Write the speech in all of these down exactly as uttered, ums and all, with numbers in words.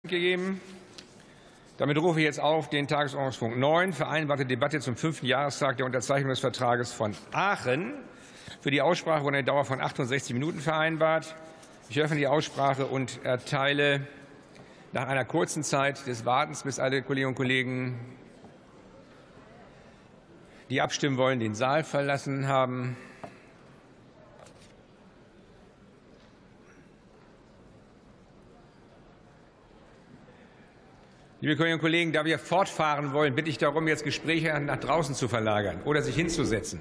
gegeben. Damit rufe ich jetzt auf den Tagesordnungspunkt neun, vereinbarte Debatte zum fünften Jahrestag der Unterzeichnung des Vertrages von Aachen. Für die Aussprache wurde eine Dauer von achtundsechzig Minuten vereinbart. Ich öffne die Aussprache und erteile nach einer kurzen Zeit des Wartens, bis alle Kolleginnen und Kollegen, die abstimmen wollen, den Saal verlassen haben, liebe Kolleginnen und Kollegen, da wir fortfahren wollen, bitte ich darum, jetzt Gespräche nach draußen zu verlagern oder sich hinzusetzen.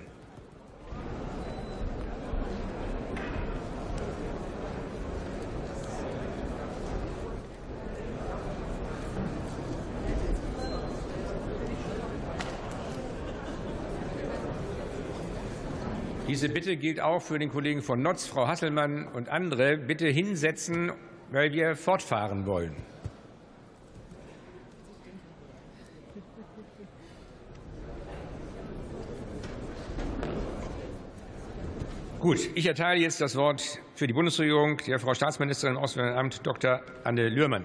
Diese Bitte gilt auch für den Kollegen von Notz, Frau Hasselmann und andere. Bitte hinsetzen, weil wir fortfahren wollen. Gut, ich erteile jetzt das Wort für die Bundesregierung der Frau Staatsministerin im Auswärtigen Amt, Doktor Anne Lührmann.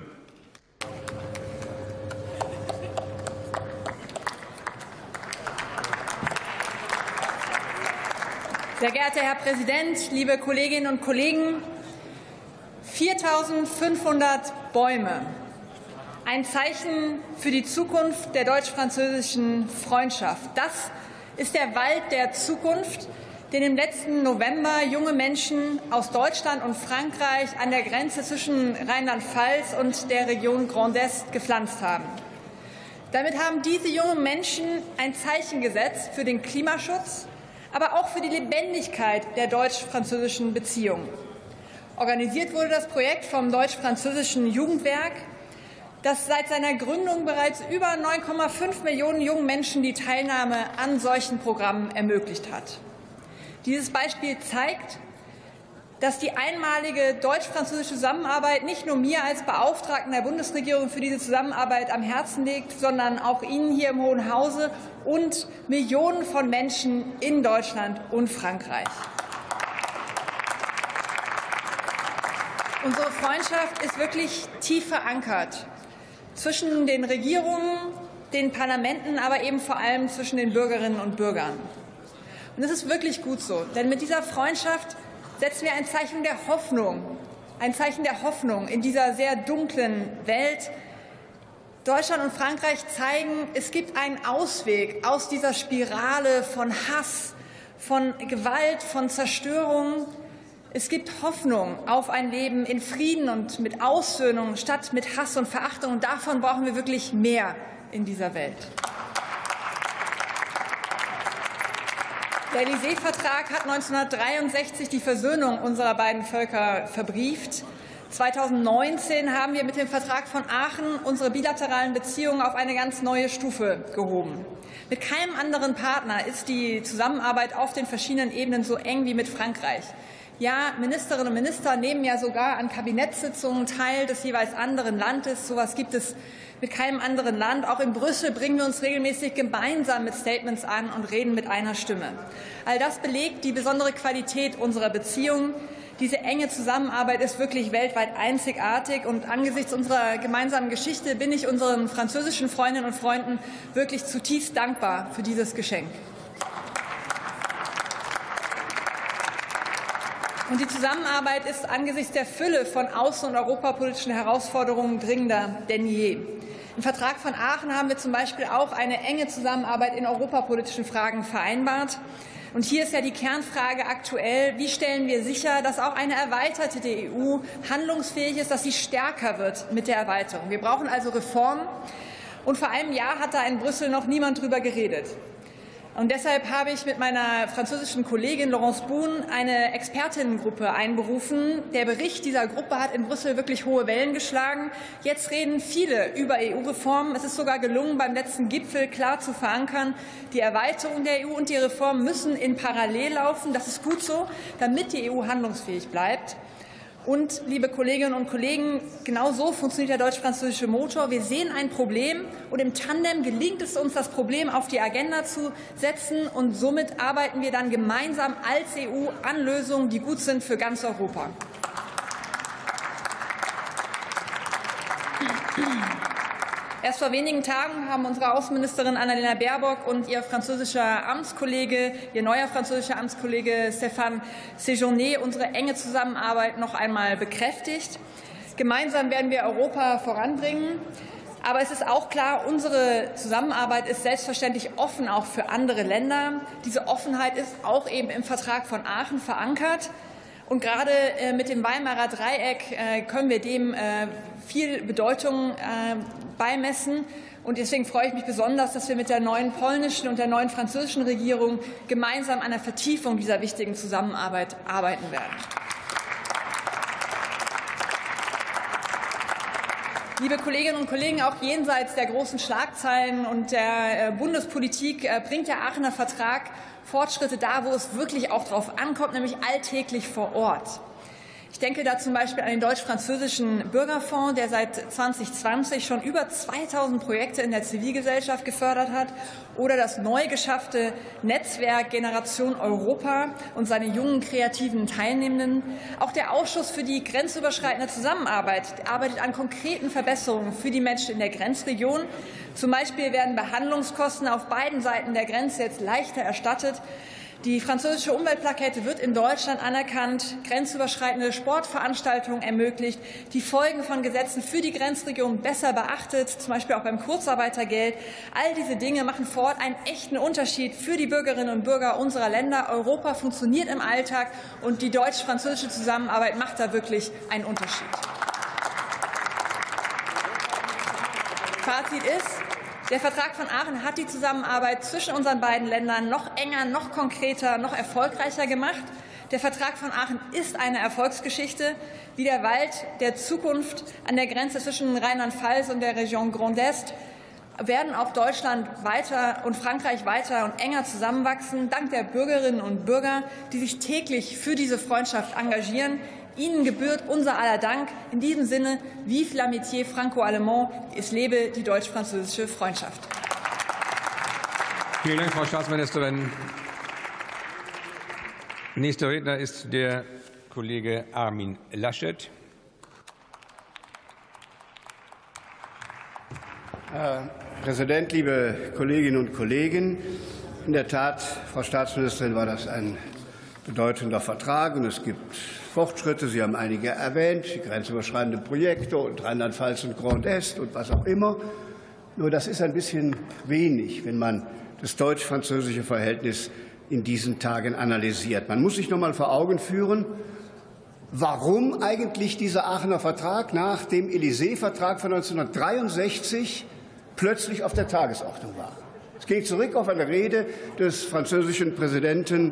Sehr geehrter Herr Präsident, liebe Kolleginnen und Kollegen! viertausendfünfhundert Bäume. Ein Zeichen für die Zukunft der deutsch-französischen Freundschaft. Das ist der Wald der Zukunft, den im letzten November junge Menschen aus Deutschland und Frankreich an der Grenze zwischen Rheinland-Pfalz und der Region Grand Est gepflanzt haben. Damit haben diese jungen Menschen ein Zeichen gesetzt für den Klimaschutz, aber auch für die Lebendigkeit der deutsch-französischen Beziehungen. Organisiert wurde das Projekt vom deutsch-französischen Jugendwerk, das seit seiner Gründung bereits über neun Komma fünf Millionen jungen Menschen die Teilnahme an solchen Programmen ermöglicht hat. Dieses Beispiel zeigt, dass die einmalige deutsch-französische Zusammenarbeit nicht nur mir als Beauftragten der Bundesregierung für diese Zusammenarbeit am Herzen liegt, sondern auch Ihnen hier im Hohen Hause und Millionen von Menschen in Deutschland und Frankreich. Unsere Freundschaft ist wirklich tief verankert zwischen den Regierungen, den Parlamenten, aber eben vor allem zwischen den Bürgerinnen und Bürgern. Und das ist wirklich gut so, denn mit dieser Freundschaft setzen wir ein Zeichen der Hoffnung, ein Zeichen der Hoffnung in dieser sehr dunklen Welt. Deutschland und Frankreich zeigen, es gibt einen Ausweg aus dieser Spirale von Hass, von Gewalt, von Zerstörung. Es gibt Hoffnung auf ein Leben in Frieden und mit Aussöhnung statt mit Hass und Verachtung. Und davon brauchen wir wirklich mehr in dieser Welt. Der Élysée-Vertrag hat neunzehnhundertdreiundsechzig die Versöhnung unserer beiden Völker verbrieft. zweitausendneunzehn haben wir mit dem Vertrag von Aachen unsere bilateralen Beziehungen auf eine ganz neue Stufe gehoben. Mit keinem anderen Partner ist die Zusammenarbeit auf den verschiedenen Ebenen so eng wie mit Frankreich. Ja, Ministerinnen und Minister nehmen ja sogar an Kabinettssitzungen teil des jeweils anderen Landes. So etwas gibt es mit keinem anderen Land. Auch in Brüssel bringen wir uns regelmäßig gemeinsam mit Statements an und reden mit einer Stimme. All das belegt die besondere Qualität unserer Beziehungen. Diese enge Zusammenarbeit ist wirklich weltweit einzigartig. Und angesichts unserer gemeinsamen Geschichte bin ich unseren französischen Freundinnen und Freunden wirklich zutiefst dankbar für dieses Geschenk. Und die Zusammenarbeit ist angesichts der Fülle von außen- und europapolitischen Herausforderungen dringender denn je. Im Vertrag von Aachen haben wir zum Beispiel auch eine enge Zusammenarbeit in europapolitischen Fragen vereinbart. Und hier ist ja die Kernfrage aktuell, wie stellen wir sicher, dass auch eine erweiterte E U handlungsfähig ist, dass sie stärker wird mit der Erweiterung. Wir brauchen also Reformen. Und vor einem Jahr hat da in Brüssel noch niemand drüber geredet. Und deshalb habe ich mit meiner französischen Kollegin Laurence Boone eine Expertinnengruppe einberufen. Der Bericht dieser Gruppe hat in Brüssel wirklich hohe Wellen geschlagen. Jetzt reden viele über E U-Reformen. Es ist sogar gelungen, beim letzten Gipfel klar zu verankern, die Erweiterung der E U und die Reformen müssen in Parallel laufen. Das ist gut so, damit die E U handlungsfähig bleibt. Und, liebe Kolleginnen und Kollegen, genau so funktioniert der deutsch-französische Motor. Wir sehen ein Problem, und im Tandem gelingt es uns, das Problem auf die Agenda zu setzen. Und somit arbeiten wir dann gemeinsam als E U an Lösungen, die gut sind für ganz Europa. Erst vor wenigen Tagen haben unsere Außenministerin Annalena Baerbock und ihr französischer Amtskollege, ihr neuer französischer Amtskollege Stéphane Séjourné unsere enge Zusammenarbeit noch einmal bekräftigt. Gemeinsam werden wir Europa voranbringen. Aber es ist auch klar, unsere Zusammenarbeit ist selbstverständlich offen auch für andere Länder. Diese Offenheit ist auch eben im Vertrag von Aachen verankert. Und gerade mit dem Weimarer Dreieck können wir dem viel Bedeutung beimessen. Und deswegen freue ich mich besonders, dass wir mit der neuen polnischen und der neuen französischen Regierung gemeinsam an der Vertiefung dieser wichtigen Zusammenarbeit arbeiten werden. Liebe Kolleginnen und Kollegen, auch jenseits der großen Schlagzeilen und der Bundespolitik bringt der Aachener Vertrag Fortschritte da, wo es wirklich auch drauf ankommt, nämlich alltäglich vor Ort. Ich denke da zum Beispiel an den deutsch-französischen Bürgerfonds, der seit zweitausendzwanzig schon über zweitausend Projekte in der Zivilgesellschaft gefördert hat, oder das neu geschaffte Netzwerk Generation Europa und seine jungen kreativen Teilnehmenden. Auch der Ausschuss für die grenzüberschreitende Zusammenarbeit arbeitet an konkreten Verbesserungen für die Menschen in der Grenzregion. Zum Beispiel werden Behandlungskosten auf beiden Seiten der Grenze jetzt leichter erstattet. Die französische Umweltplakette wird in Deutschland anerkannt, grenzüberschreitende Sportveranstaltungen ermöglicht, die Folgen von Gesetzen für die Grenzregion besser beachtet, zum Beispiel auch beim Kurzarbeitergeld. All diese Dinge machen vor Ort einen echten Unterschied für die Bürgerinnen und Bürger unserer Länder. Europa funktioniert im Alltag, und die deutsch-französische Zusammenarbeit macht da wirklich einen Unterschied. Fazit ist: Der Vertrag von Aachen hat die Zusammenarbeit zwischen unseren beiden Ländern noch enger, noch konkreter, noch erfolgreicher gemacht. Der Vertrag von Aachen ist eine Erfolgsgeschichte. Wie der Wald der Zukunft an der Grenze zwischen Rheinland-Pfalz und der Region Grand Est werden auch Deutschland weiter und Frankreich weiter und enger zusammenwachsen, dank der Bürgerinnen und Bürger, die sich täglich für diese Freundschaft engagieren. Ihnen gebührt unser aller Dank. In diesem Sinne, vive l'amitié franco-allemand, es lebe die deutsch-französische Freundschaft. Vielen Dank, Frau Staatsministerin. Nächster Redner ist der Kollege Armin Laschet. Herr Präsident, liebe Kolleginnen und Kollegen! In der Tat, Frau Staatsministerin, war das ein bedeutender Vertrag, und es gibt Fortschritte. Sie haben einige erwähnt, die grenzüberschreitenden Projekte und Rheinland-Pfalz und Grand Est und was auch immer. Nur das ist ein bisschen wenig, wenn man das deutsch-französische Verhältnis in diesen Tagen analysiert. Man muss sich noch mal vor Augen führen, warum eigentlich dieser Aachener Vertrag nach dem Élysée-Vertrag von neunzehnhundertdreiundsechzig plötzlich auf der Tagesordnung war. Es geht zurück auf eine Rede des französischen Präsidenten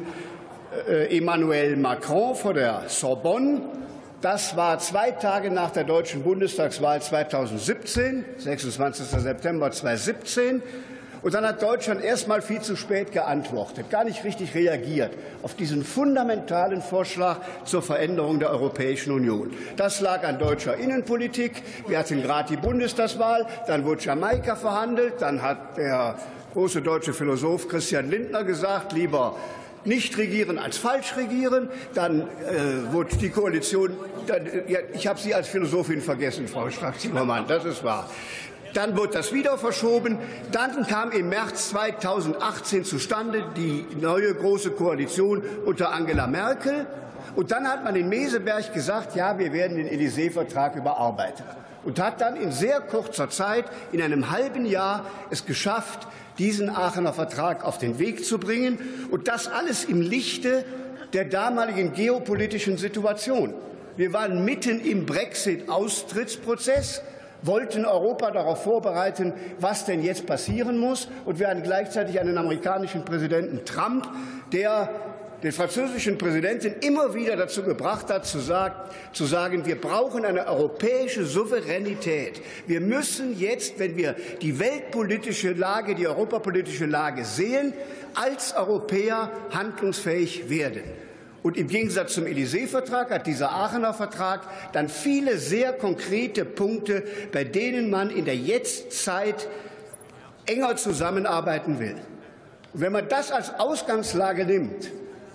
Emmanuel Macron vor der Sorbonne. Das war zwei Tage nach der deutschen Bundestagswahl zweitausendsiebzehn, sechsundzwanzigster September zweitausendsiebzehn. Und dann hat Deutschland erst mal viel zu spät geantwortet, gar nicht richtig reagiert auf diesen fundamentalen Vorschlag zur Veränderung der Europäischen Union. Das lag an deutscher Innenpolitik. Wir hatten gerade die Bundestagswahl, dann wurde Jamaika verhandelt, dann hat der große deutsche Philosoph Christian Lindner gesagt, lieber nicht regieren als falsch regieren. Dann äh, wurde die Koalition, dann, ja, ich habe Sie als Philosophin vergessen, Frau Strack-Zimmermann, das ist wahr. Dann wurde das wieder verschoben. Dann kam im März zweitausendachtzehn zustande die neue große Koalition unter Angela Merkel. Und dann hat man in Meseberg gesagt, ja, wir werden den Élysée-Vertrag überarbeiten. Und hat dann in sehr kurzer Zeit, in einem halben Jahr, es geschafft, diesen Aachener Vertrag auf den Weg zu bringen. Und das alles im Lichte der damaligen geopolitischen Situation. Wir waren mitten im Brexit-Austrittsprozess, wollten Europa darauf vorbereiten, was denn jetzt passieren muss. Und wir hatten gleichzeitig einen amerikanischen Präsidenten Trump, der den französischen Präsidenten immer wieder dazu gebracht hat, zu sagen, wir brauchen eine europäische Souveränität. Wir müssen jetzt, wenn wir die weltpolitische Lage, die europapolitische Lage sehen, als Europäer handlungsfähig werden. Und im Gegensatz zum Élysée-Vertrag hat dieser Aachener Vertrag dann viele sehr konkrete Punkte, bei denen man in der Jetztzeit enger zusammenarbeiten will. Und wenn man das als Ausgangslage nimmt,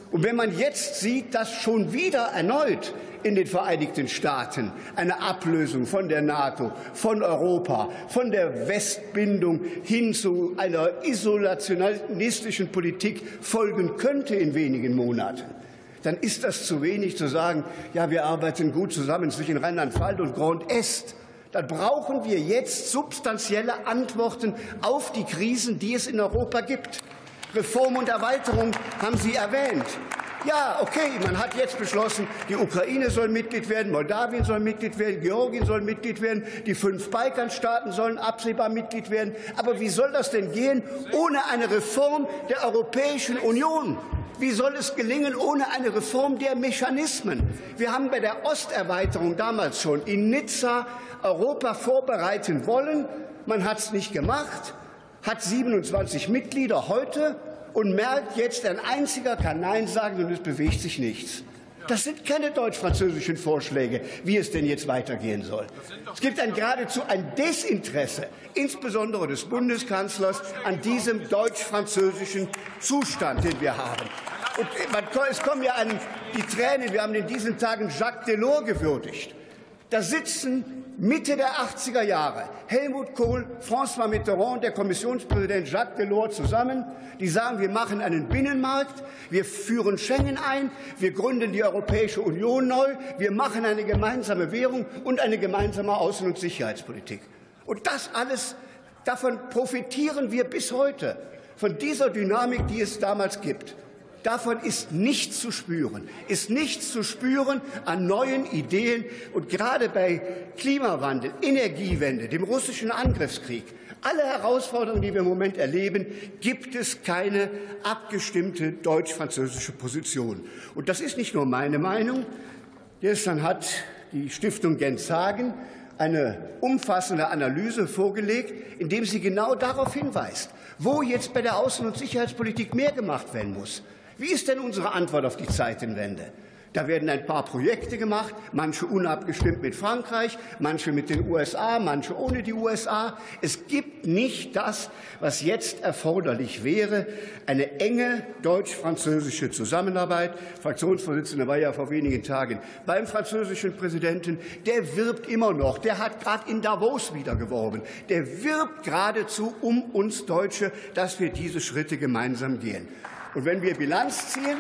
Und wenn man jetzt sieht, dass schon wieder erneut in den Vereinigten Staaten eine Ablösung von der NATO, von Europa, von der Westbindung hin zu einer isolationistischen Politik folgen könnte in wenigen Monaten, dann ist das zu wenig zu sagen, ja, wir arbeiten gut zusammen zwischen Rheinland-Pfalz und Grand Est. Dann brauchen wir jetzt substanzielle Antworten auf die Krisen, die es in Europa gibt. Reform und Erweiterung haben Sie erwähnt. Ja, okay, man hat jetzt beschlossen, die Ukraine soll Mitglied werden, Moldawien soll Mitglied werden, Georgien soll Mitglied werden, die fünf Balkanstaaten sollen absehbar Mitglied werden. Aber wie soll das denn gehen ohne eine Reform der Europäischen Union? Wie soll es gelingen ohne eine Reform der Mechanismen? Wir haben bei der Osterweiterung damals schon in Nizza Europa vorbereiten wollen. Man hat es nicht gemacht, hat siebenundzwanzig Mitglieder heute und merkt jetzt, ein einziger kann Nein sagen und es bewegt sich nichts. Das sind keine deutsch-französischen Vorschläge, wie es denn jetzt weitergehen soll. Es gibt ein geradezu ein Desinteresse, insbesondere des Bundeskanzlers, an diesem deutsch-französischen Zustand, den wir haben. Und es kommen ja an die Tränen. Wir haben in diesen Tagen Jacques Delors gewürdigt. Da sitzen Mitte der achtziger Jahre Helmut Kohl, François Mitterrand, der Kommissionspräsident Jacques Delors zusammen. Die sagen, wir machen einen Binnenmarkt, wir führen Schengen ein, wir gründen die Europäische Union neu, wir machen eine gemeinsame Währung und eine gemeinsame Außen- und Sicherheitspolitik. Und das alles, davon profitieren wir bis heute, von dieser Dynamik, die es damals gibt. Davon ist nichts zu spüren, ist nichts zu spüren an neuen Ideen. Und gerade bei Klimawandel, Energiewende, dem russischen Angriffskrieg, alle Herausforderungen, die wir im Moment erleben, gibt es keine abgestimmte deutsch-französische Position. Und das ist nicht nur meine Meinung. Gestern hat die Stiftung Genshagen eine umfassende Analyse vorgelegt, in dem sie genau darauf hinweist, wo jetzt bei der Außen- und Sicherheitspolitik mehr gemacht werden muss. Wie ist denn unsere Antwort auf die Zeitenwende? Da werden ein paar Projekte gemacht, manche unabgestimmt mit Frankreich, manche mit den U S A, manche ohne die U S A. Es gibt nicht das, was jetzt erforderlich wäre, eine enge deutsch-französische Zusammenarbeit. Fraktionsvorsitzender war ja vor wenigen Tagen beim französischen Präsidenten. Der wirbt immer noch, der hat gerade in Davos wieder geworben, der wirbt geradezu um uns Deutsche, dass wir diese Schritte gemeinsam gehen. Und wenn wir Bilanz ziehen,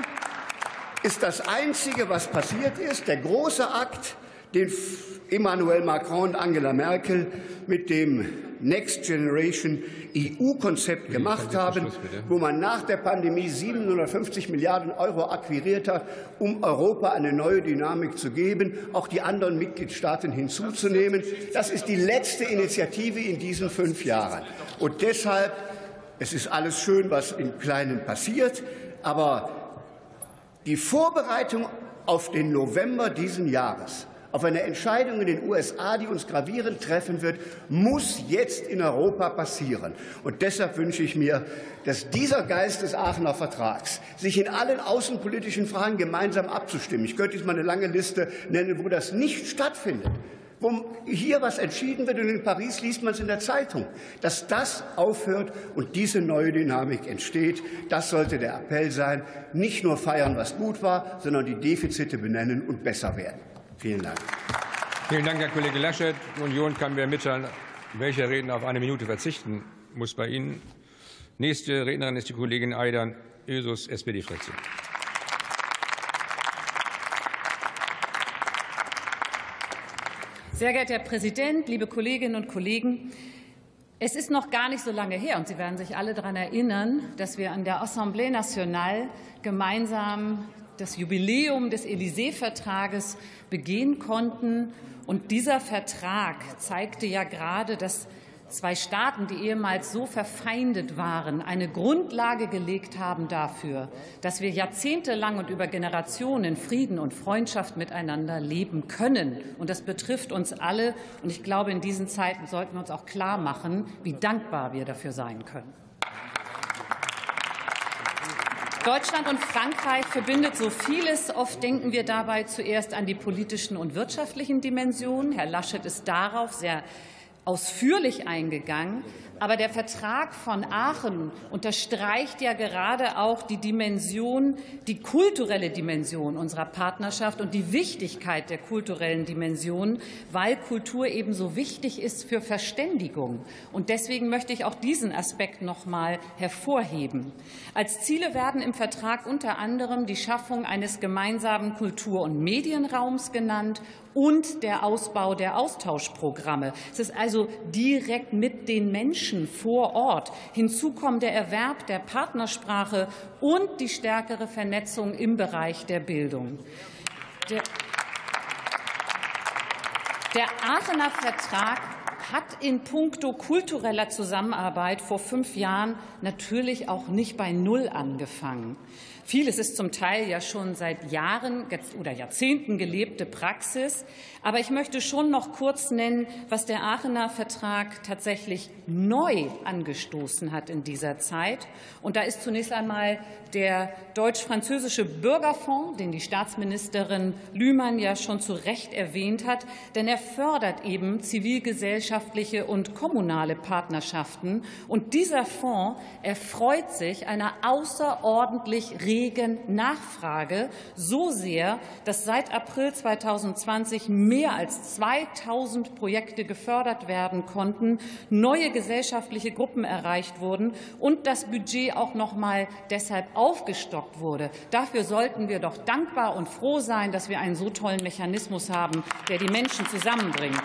ist das Einzige, was passiert ist, der große Akt, den Emmanuel Macron und Angela Merkel mit dem Next Generation E U-Konzept gemacht haben, wo man nach der Pandemie siebenhundertfünfzig Milliarden Euro akquiriert hat, um Europa eine neue Dynamik zu geben, auch die anderen Mitgliedstaaten hinzuzunehmen. Das ist die letzte Initiative in diesen fünf Jahren. Und deshalb, es ist alles schön, was im Kleinen passiert, aber die Vorbereitung auf den November diesen Jahres, auf eine Entscheidung in den U S A, die uns gravierend treffen wird, muss jetzt in Europa passieren. Und deshalb wünsche ich mir, dass dieser Geist des Aachener Vertrags, sich in allen außenpolitischen Fragen gemeinsam abzustimmen, ich könnte jetzt mal eine lange Liste nennen, wo das nicht stattfindet, wo hier was entschieden wird und in Paris liest man es in der Zeitung, dass das aufhört und diese neue Dynamik entsteht. Das sollte der Appell sein. Nicht nur feiern, was gut war, sondern die Defizite benennen und besser werden. Vielen Dank. Vielen Dank, Herr Kollege Laschet. Die Union kann mir mitteilen, welcher Redner auf eine Minute verzichten muss bei Ihnen. Nächste Rednerin ist die Kollegin Aydan Özos, S P D-Fraktion. Sehr geehrter Herr Präsident, liebe Kolleginnen und Kollegen! Es ist noch gar nicht so lange her, und Sie werden sich alle daran erinnern, dass wir an der Assemblée Nationale gemeinsam das Jubiläum des Élysée-Vertrages begehen konnten. Und dieser Vertrag zeigte ja gerade, dass zwei Staaten, die ehemals so verfeindet waren, eine Grundlage gelegt haben dafür, dass wir jahrzehntelang und über Generationen in Frieden und Freundschaft miteinander leben können. Und das betrifft uns alle. Und ich glaube, in diesen Zeiten sollten wir uns auch klar machen, wie dankbar wir dafür sein können. Deutschland und Frankreich verbindet so vieles. Oft denken wir dabei zuerst an die politischen und wirtschaftlichen Dimensionen. Herr Laschet ist darauf sehr ausführlich eingegangen. Aber der Vertrag von Aachen unterstreicht ja gerade auch die Dimension, die kulturelle Dimension unserer Partnerschaft und die Wichtigkeit der kulturellen Dimension, weil Kultur eben so wichtig ist für Verständigung. Und deswegen möchte ich auch diesen Aspekt noch mal hervorheben. Als Ziele werden im Vertrag unter anderem die Schaffung eines gemeinsamen Kultur- und Medienraums genannt und der Ausbau der Austauschprogramme. Es ist also direkt mit den Menschen vor Ort. Hinzu kommt der Erwerb der Partnersprache und die stärkere Vernetzung im Bereich der Bildung. Der, der Aachener Vertrag hat in puncto kultureller Zusammenarbeit vor fünf Jahren natürlich auch nicht bei Null angefangen. Vieles ist zum Teil ja schon seit Jahren oder Jahrzehnten gelebte Praxis. Aber ich möchte schon noch kurz nennen, was der Aachener Vertrag tatsächlich neu angestoßen hat in dieser Zeit. Und da ist zunächst einmal der deutsch-französische Bürgerfonds, den die Staatsministerin Lühmann ja schon zu Recht erwähnt hat. Denn er fördert eben zivilgesellschaftliche und kommunale Partnerschaften. Und dieser Fonds erfreut sich einer außerordentlich regen Nachfrage, so sehr, dass seit April zweitausendzwanzig mehr als zweitausend Projekte gefördert werden konnten, neue gesellschaftliche Gruppen erreicht wurden und das Budget auch noch mal deshalb aufgestockt wurde. Dafür sollten wir doch dankbar und froh sein, dass wir einen so tollen Mechanismus haben, der die Menschen zusammenbringt.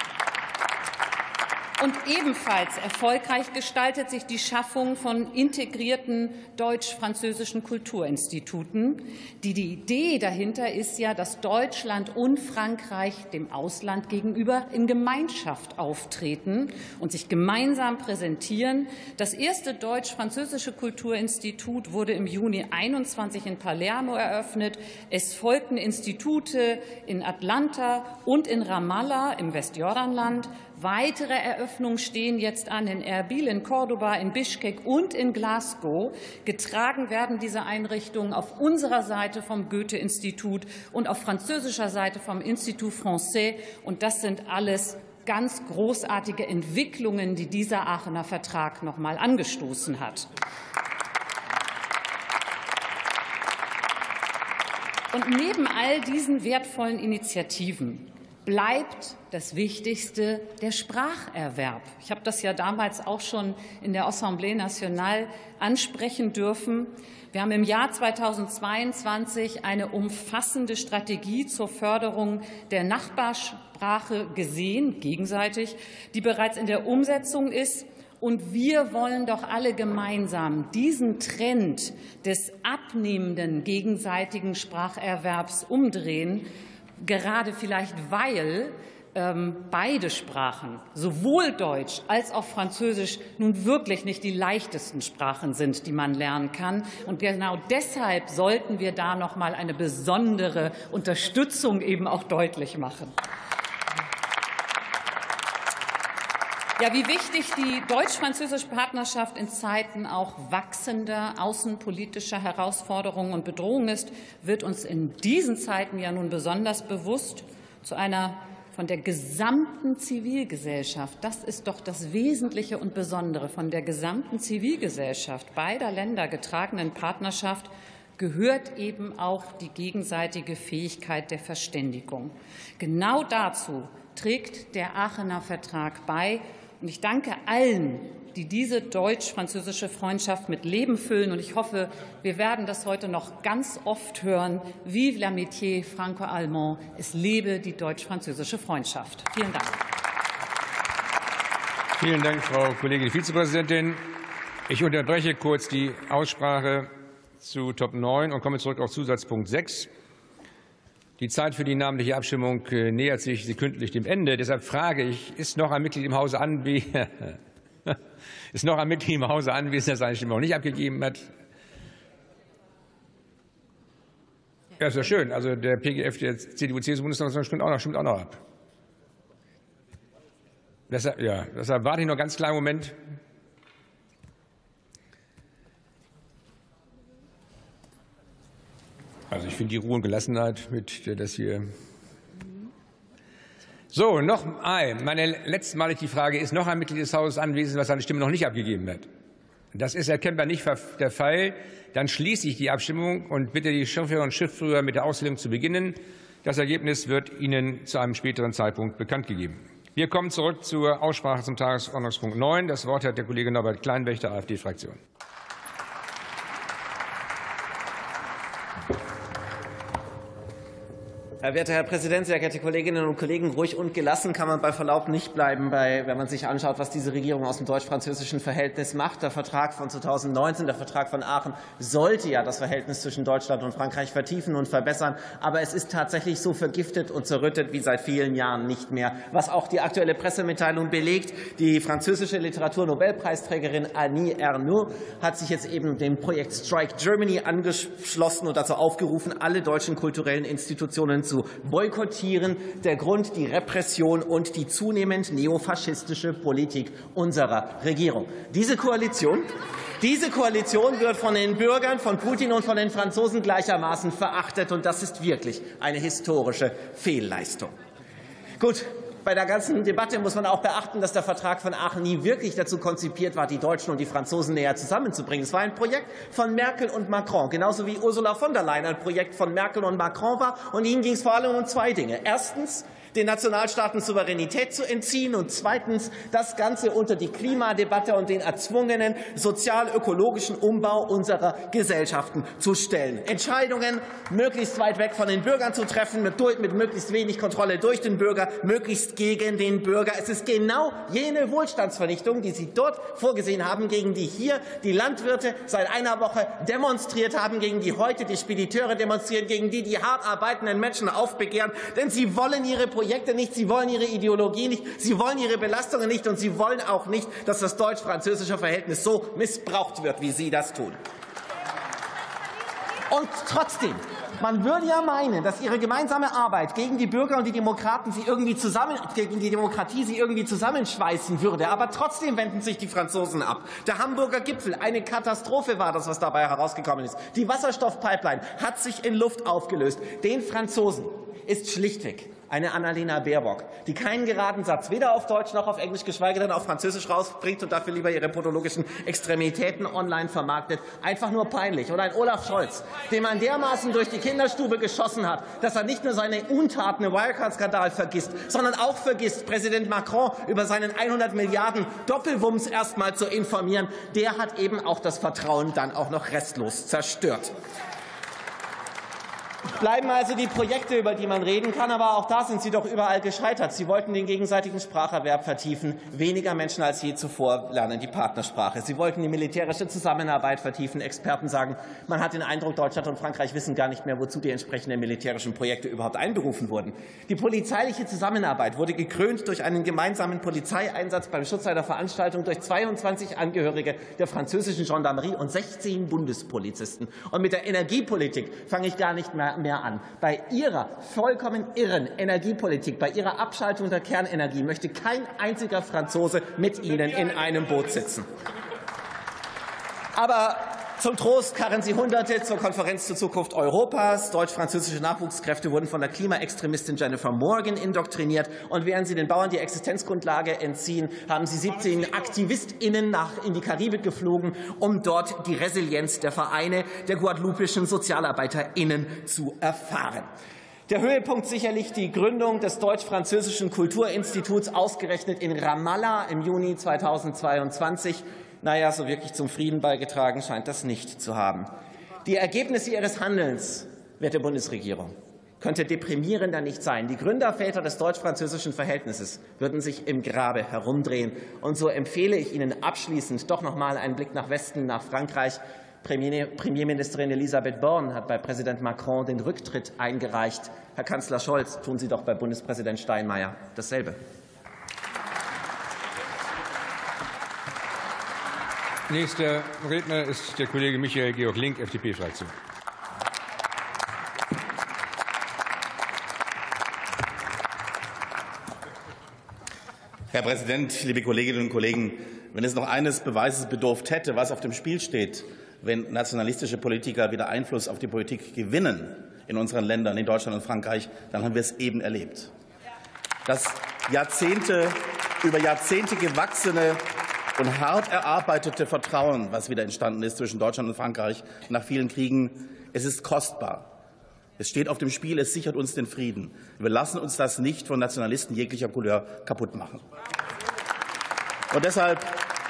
Und ebenfalls erfolgreich gestaltet sich die Schaffung von integrierten deutsch-französischen Kulturinstituten. Die, die Idee dahinter ist ja, dass Deutschland und Frankreich dem Ausland gegenüber in Gemeinschaft auftreten und sich gemeinsam präsentieren. Das erste deutsch-französische Kulturinstitut wurde im Juni einundzwanzig in Palermo eröffnet. Es folgten Institute in Atlanta und in Ramallah im Westjordanland. Weitere Eröffnungen stehen jetzt an in Erbil, in Cordoba, in Bischkek und in Glasgow. Getragen werden diese Einrichtungen auf unserer Seite vom Goethe-Institut und auf französischer Seite vom Institut Français. Und das sind alles ganz großartige Entwicklungen, die dieser Aachener Vertrag noch mal angestoßen hat. Und neben all diesen wertvollen Initiativen bleibt das Wichtigste der Spracherwerb. Ich habe das ja damals auch schon in der Assemblée Nationale ansprechen dürfen. Wir haben im Jahr zweitausendzweiundzwanzig eine umfassende Strategie zur Förderung der Nachbarsprache gesehen, gegenseitig, die bereits in der Umsetzung ist. Und wir wollen doch alle gemeinsam diesen Trend des abnehmenden gegenseitigen Spracherwerbs umdrehen, gerade vielleicht weil ähm, beide Sprachen, sowohl Deutsch als auch Französisch, nun wirklich nicht die leichtesten Sprachen sind, die man lernen kann. Und genau deshalb sollten wir da noch mal eine besondere Unterstützung eben auch deutlich machen. Ja, wie wichtig die deutsch-französische Partnerschaft in Zeiten auch wachsender außenpolitischer Herausforderungen und Bedrohungen ist, wird uns in diesen Zeiten ja nun besonders bewusst. Zu einer von der gesamten Zivilgesellschaft, das ist doch das Wesentliche und Besondere, von der gesamten Zivilgesellschaft beider Länder getragenen Partnerschaft gehört eben auch die gegenseitige Fähigkeit der Verständigung. Genau dazu trägt der Aachener Vertrag bei. Und ich danke allen, die diese deutsch-französische Freundschaft mit Leben füllen. Und ich hoffe, wir werden das heute noch ganz oft hören. Vive l'amitié franco-allemand. Es lebe die deutsch-französische Freundschaft. Vielen Dank. Vielen Dank, Frau Kollegin Vizepräsidentin. Ich unterbreche kurz die Aussprache zu Top neun und komme zurück auf Zusatzpunkt sechs. Die Zeit für die namentliche Abstimmung nähert sich sekündlich dem Ende. Deshalb frage ich, ist noch ein Mitglied im Hause anwesend, ist noch ein Mitglied im Hause anwesend, das seine Stimme noch nicht abgegeben hat? Ja, ist ja schön. Also der P G F der C D U-C S U-Bundestagsfraktion stimmt auch noch, stimmt auch noch ab. Deshalb, ja, deshalb warte ich noch einen ganz kleinen Moment. Also ich finde die Ruhe und Gelassenheit, mit der das hier So, noch ein. Meine letztmalig die Frage, ist noch ein Mitglied des Hauses anwesend, was seine Stimme noch nicht abgegeben hat? Das ist erkennbar nicht der Fall. Dann schließe ich die Abstimmung und bitte die Schriftführer und Schriftführer mit der Auszählung zu beginnen. Das Ergebnis wird Ihnen zu einem späteren Zeitpunkt bekannt gegeben. Wir kommen zurück zur Aussprache zum Tagesordnungspunkt neun. Das Wort hat der Kollege Norbert Kleinwächter, AfD-Fraktion. Herr werter Herr Präsident, sehr geehrte Kolleginnen und Kollegen! Ruhig und gelassen kann man bei Verlaub nicht bleiben, bei, wenn man sich anschaut, was diese Regierung aus dem deutsch-französischen Verhältnis macht. Der Vertrag von zweitausendneunzehn, der Vertrag von Aachen, sollte ja das Verhältnis zwischen Deutschland und Frankreich vertiefen und verbessern. Aber es ist tatsächlich so vergiftet und zerrüttet wie seit vielen Jahren nicht mehr. Was auch die aktuelle Pressemitteilung belegt. Die französische Literaturnobelpreisträgerin Annie Ernaux hat sich jetzt eben dem Projekt Strike Germany angeschlossen und dazu aufgerufen, alle deutschen kulturellen Institutionen zu boykottieren. Der Grund die Repression und die zunehmend neofaschistische Politik unserer Regierung. Diese Koalition, diese Koalition wird von den Bürgern, von Putin und von den Franzosen gleichermaßen verachtet. Und das ist wirklich eine historische Fehlleistung. Gut. Bei der ganzen Debatte muss man auch beachten, dass der Vertrag von Aachen nie wirklich dazu konzipiert war, die Deutschen und die Franzosen näher zusammenzubringen. Es war ein Projekt von Merkel und Macron, genauso wie Ursula von der Leyen ein Projekt von Merkel und Macron war. Und ihnen ging es vor allem um zwei Dinge. Erstens, den Nationalstaaten Souveränität zu entziehen und zweitens das Ganze unter die Klimadebatte und den erzwungenen sozial-ökologischen Umbau unserer Gesellschaften zu stellen. Entscheidungen möglichst weit weg von den Bürgern zu treffen, mit, mit möglichst wenig Kontrolle durch den Bürger, möglichst gegen den Bürger. Es ist genau jene Wohlstandsvernichtung, die Sie dort vorgesehen haben, gegen die hier die Landwirte seit einer Woche demonstriert haben, gegen die heute die Spediteure demonstrieren, gegen die die hart arbeitenden Menschen aufbegehren. Denn sie wollen ihre Projekte nicht, sie wollen ihre Ideologie nicht, sie wollen ihre Belastungen nicht und sie wollen auch nicht, dass das deutsch-französische Verhältnis so missbraucht wird, wie Sie das tun. Und trotzdem, man würde ja meinen, dass Ihre gemeinsame Arbeit gegen die Bürger und die Demokraten sie irgendwie zusammen, gegen die Demokratie sie irgendwie zusammenschweißen würde. Aber trotzdem wenden sich die Franzosen ab. Der Hamburger Gipfel, eine Katastrophe war das, was dabei herausgekommen ist. Die Wasserstoffpipeline hat sich in Luft aufgelöst. Den Franzosen ist schlichtweg eine Annalena Baerbock, die keinen geraden Satz weder auf Deutsch noch auf Englisch, geschweige denn auf Französisch rausbringt und dafür lieber ihre podologischen Extremitäten online vermarktet, einfach nur peinlich. Oder ein Olaf Scholz, den man dermaßen durch die Kinderstube geschossen hat, dass er nicht nur seine Untaten im Wirecard-Skandal vergisst, sondern auch vergisst, Präsident Macron über seinen hundert Milliarden Doppelwumms erst mal zu informieren. Der hat eben auch das Vertrauen dann auch noch restlos zerstört. Bleiben also die Projekte, über die man reden kann, aber auch da sind sie doch überall gescheitert. Sie wollten den gegenseitigen Spracherwerb vertiefen. Weniger Menschen als je zuvor lernen die Partnersprache. Sie wollten die militärische Zusammenarbeit vertiefen. Experten sagen, man hat den Eindruck, Deutschland und Frankreich wissen gar nicht mehr, wozu die entsprechenden militärischen Projekte überhaupt einberufen wurden. Die polizeiliche Zusammenarbeit wurde gekrönt durch einen gemeinsamen Polizeieinsatz beim Schutz einer Veranstaltung durch zweiundzwanzig Angehörige der französischen Gendarmerie und sechzehn Bundespolizisten. Und mit der Energiepolitik fange ich gar nicht mehr mehr an. Bei Ihrer vollkommen irren Energiepolitik, bei Ihrer Abschaltung der Kernenergie möchte kein einziger Franzose mit Ihnen in einem Boot sitzen. Aber zum Trost karren Sie Hunderte zur Konferenz zur Zukunft Europas. Deutsch-französische Nachwuchskräfte wurden von der Klimaextremistin Jennifer Morgan indoktriniert. Und während Sie den Bauern die Existenzgrundlage entziehen, haben Sie siebzehn AktivistInnen nach in die Karibik geflogen, um dort die Resilienz der Vereine der guadeloupischen SozialarbeiterInnen zu erfahren. Der Höhepunkt sicherlich die Gründung des Deutsch-Französischen Kulturinstituts, ausgerechnet in Ramallah im Juni zweitausendzweiundzwanzig. Naja, so wirklich zum Frieden beigetragen scheint das nicht zu haben. Die Ergebnisse Ihres Handelns, werte Bundesregierung, könnte deprimierender nicht sein. Die Gründerväter des deutsch-französischen Verhältnisses würden sich im Grabe herumdrehen. Und so empfehle ich Ihnen abschließend doch noch mal einen Blick nach Westen, nach Frankreich. Premierministerin Elisabeth Borne hat bei Präsident Macron den Rücktritt eingereicht. Herr Kanzler Scholz, tun Sie doch bei Bundespräsident Steinmeier dasselbe. Nächster Redner ist der Kollege Michael Georg Link, F D P-Fraktion. Herr Präsident, liebe Kolleginnen und Kollegen! Wenn es noch eines Beweises bedurft hätte, was auf dem Spiel steht, wenn nationalistische Politiker wieder Einfluss auf die Politik gewinnen in unseren Ländern, in Deutschland und Frankreich, dann haben wir es eben erlebt. das Jahrzehnte, über Jahrzehnte gewachsene und hart erarbeitete Vertrauen, was wieder entstanden ist zwischen Deutschland und Frankreich nach vielen Kriegen, es ist kostbar. Es steht auf dem Spiel, es sichert uns den Frieden. Wir lassen uns das nicht von Nationalisten jeglicher Couleur kaputt machen. Und deshalb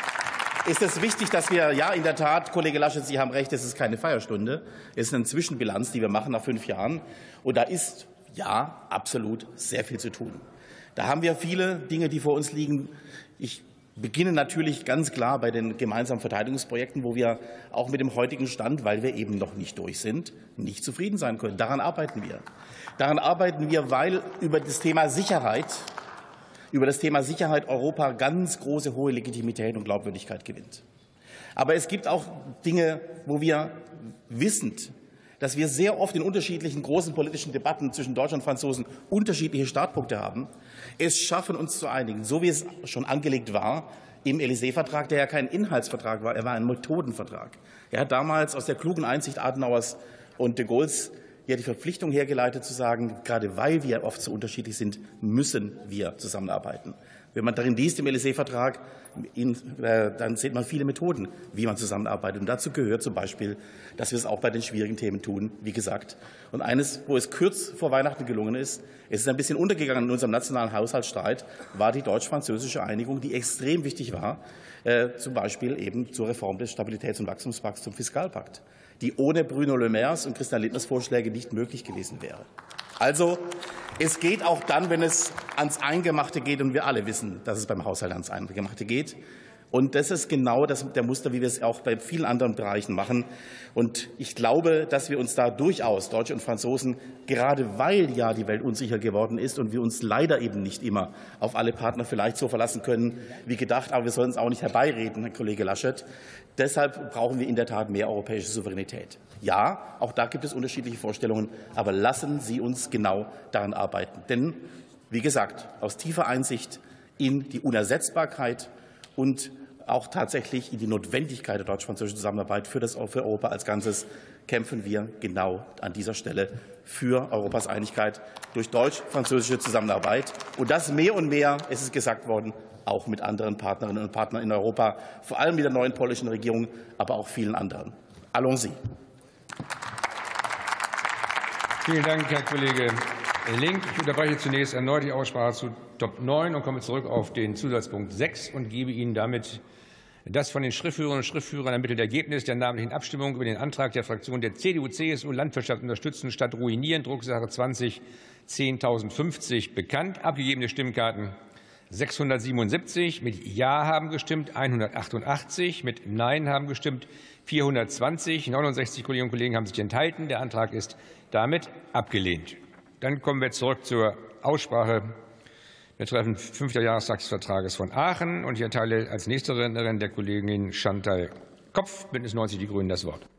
ist es wichtig, dass wir, ja, in der Tat, Kollege Laschet, Sie haben recht, es ist keine Feierstunde. Es ist eine Zwischenbilanz, die wir machen nach fünf Jahren. Und da ist, ja, absolut sehr viel zu tun. Da haben wir viele Dinge, die vor uns liegen. Ich beginnen natürlich ganz klar bei den gemeinsamen Verteidigungsprojekten, wo wir auch mit dem heutigen Stand, weil wir eben noch nicht durch sind, nicht zufrieden sein können. Daran arbeiten wir. Daran arbeiten wir, weil über das Thema Sicherheit, über das Thema Sicherheit Europa ganz große, hohe Legitimität und Glaubwürdigkeit gewinnt. Aber es gibt auch Dinge, wo wir wissend, dass wir sehr oft in unterschiedlichen großen politischen Debatten zwischen Deutschland und Franzosen unterschiedliche Startpunkte haben, es schaffen, uns zu einigen, so wie es schon angelegt war im Élysée-Vertrag, der ja kein Inhaltsvertrag war, er war ein Methodenvertrag. Er hat damals aus der klugen Einsicht Adenauers und de Gaulles ja die Verpflichtung hergeleitet zu sagen, gerade weil wir oft so unterschiedlich sind, müssen wir zusammenarbeiten. Wenn man darin liest im Élysée-Vertrag, dann sieht man viele Methoden, wie man zusammenarbeitet. Und dazu gehört zum Beispiel, dass wir es auch bei den schwierigen Themen tun, wie gesagt. Und eines, wo es kurz vor Weihnachten gelungen ist, es ist ein bisschen untergegangen in unserem nationalen Haushaltsstreit, war die deutsch-französische Einigung, die extrem wichtig war, äh, zum Beispiel eben zur Reform des Stabilitäts- und Wachstumspakts, zum Fiskalpakt, die ohne Bruno Le Maires und Christian Lindners Vorschläge nicht möglich gewesen wäre. Also, es geht auch dann, wenn es ans Eingemachte geht, und wir alle wissen, dass es beim Haushalt ans Eingemachte geht. Und das ist genau das, der Muster, wie wir es auch bei vielen anderen Bereichen machen. Und ich glaube, dass wir uns da durchaus, Deutsche und Franzosen, gerade weil ja die Welt unsicher geworden ist und wir uns leider eben nicht immer auf alle Partner vielleicht so verlassen können wie gedacht, aber wir sollen es auch nicht herbeireden, Herr Kollege Laschet. Deshalb brauchen wir in der Tat mehr europäische Souveränität. Ja, auch da gibt es unterschiedliche Vorstellungen, aber lassen Sie uns genau daran arbeiten. Denn, wie gesagt, aus tiefer Einsicht in die Unersetzbarkeit und auch tatsächlich in die Notwendigkeit der deutsch-französischen Zusammenarbeit für, das, für Europa als Ganzes kämpfen wir genau an dieser Stelle für Europas Einigkeit durch deutsch-französische Zusammenarbeit. Und das mehr und mehr, es ist gesagt worden, auch mit anderen Partnerinnen und Partnern in Europa, vor allem mit der neuen polnischen Regierung, aber auch vielen anderen. Allons-y. Vielen Dank, Herr Kollege Link. Ich unterbreche zunächst erneut die Aussprache zu Top neun und komme zurück auf den Zusatzpunkt sechs und gebe Ihnen damit das von den Schriftführerinnen und Schriftführern ermittelte Ergebnis der namentlichen Abstimmung über den Antrag der Fraktion der C D U C S U Landwirtschaft unterstützen statt ruinieren, Drucksache zwanzig zehntausendfünfzig bekannt. Abgegebene Stimmkarten sechshundertsiebenundsiebzig, mit Ja haben gestimmt hundertachtundachtzig, mit Nein haben gestimmt vierhundertzwanzig, neunundsechzig Kolleginnen und Kollegen haben sich enthalten. Der Antrag ist damit abgelehnt. Dann kommen wir zurück zur Aussprache betreffend fünfter Jahrestag des Vertrages von Aachen. Und ich erteile als nächste Rednerin der Kollegin Chantal Kopf, Bündnis neunzig Die Grünen, das Wort.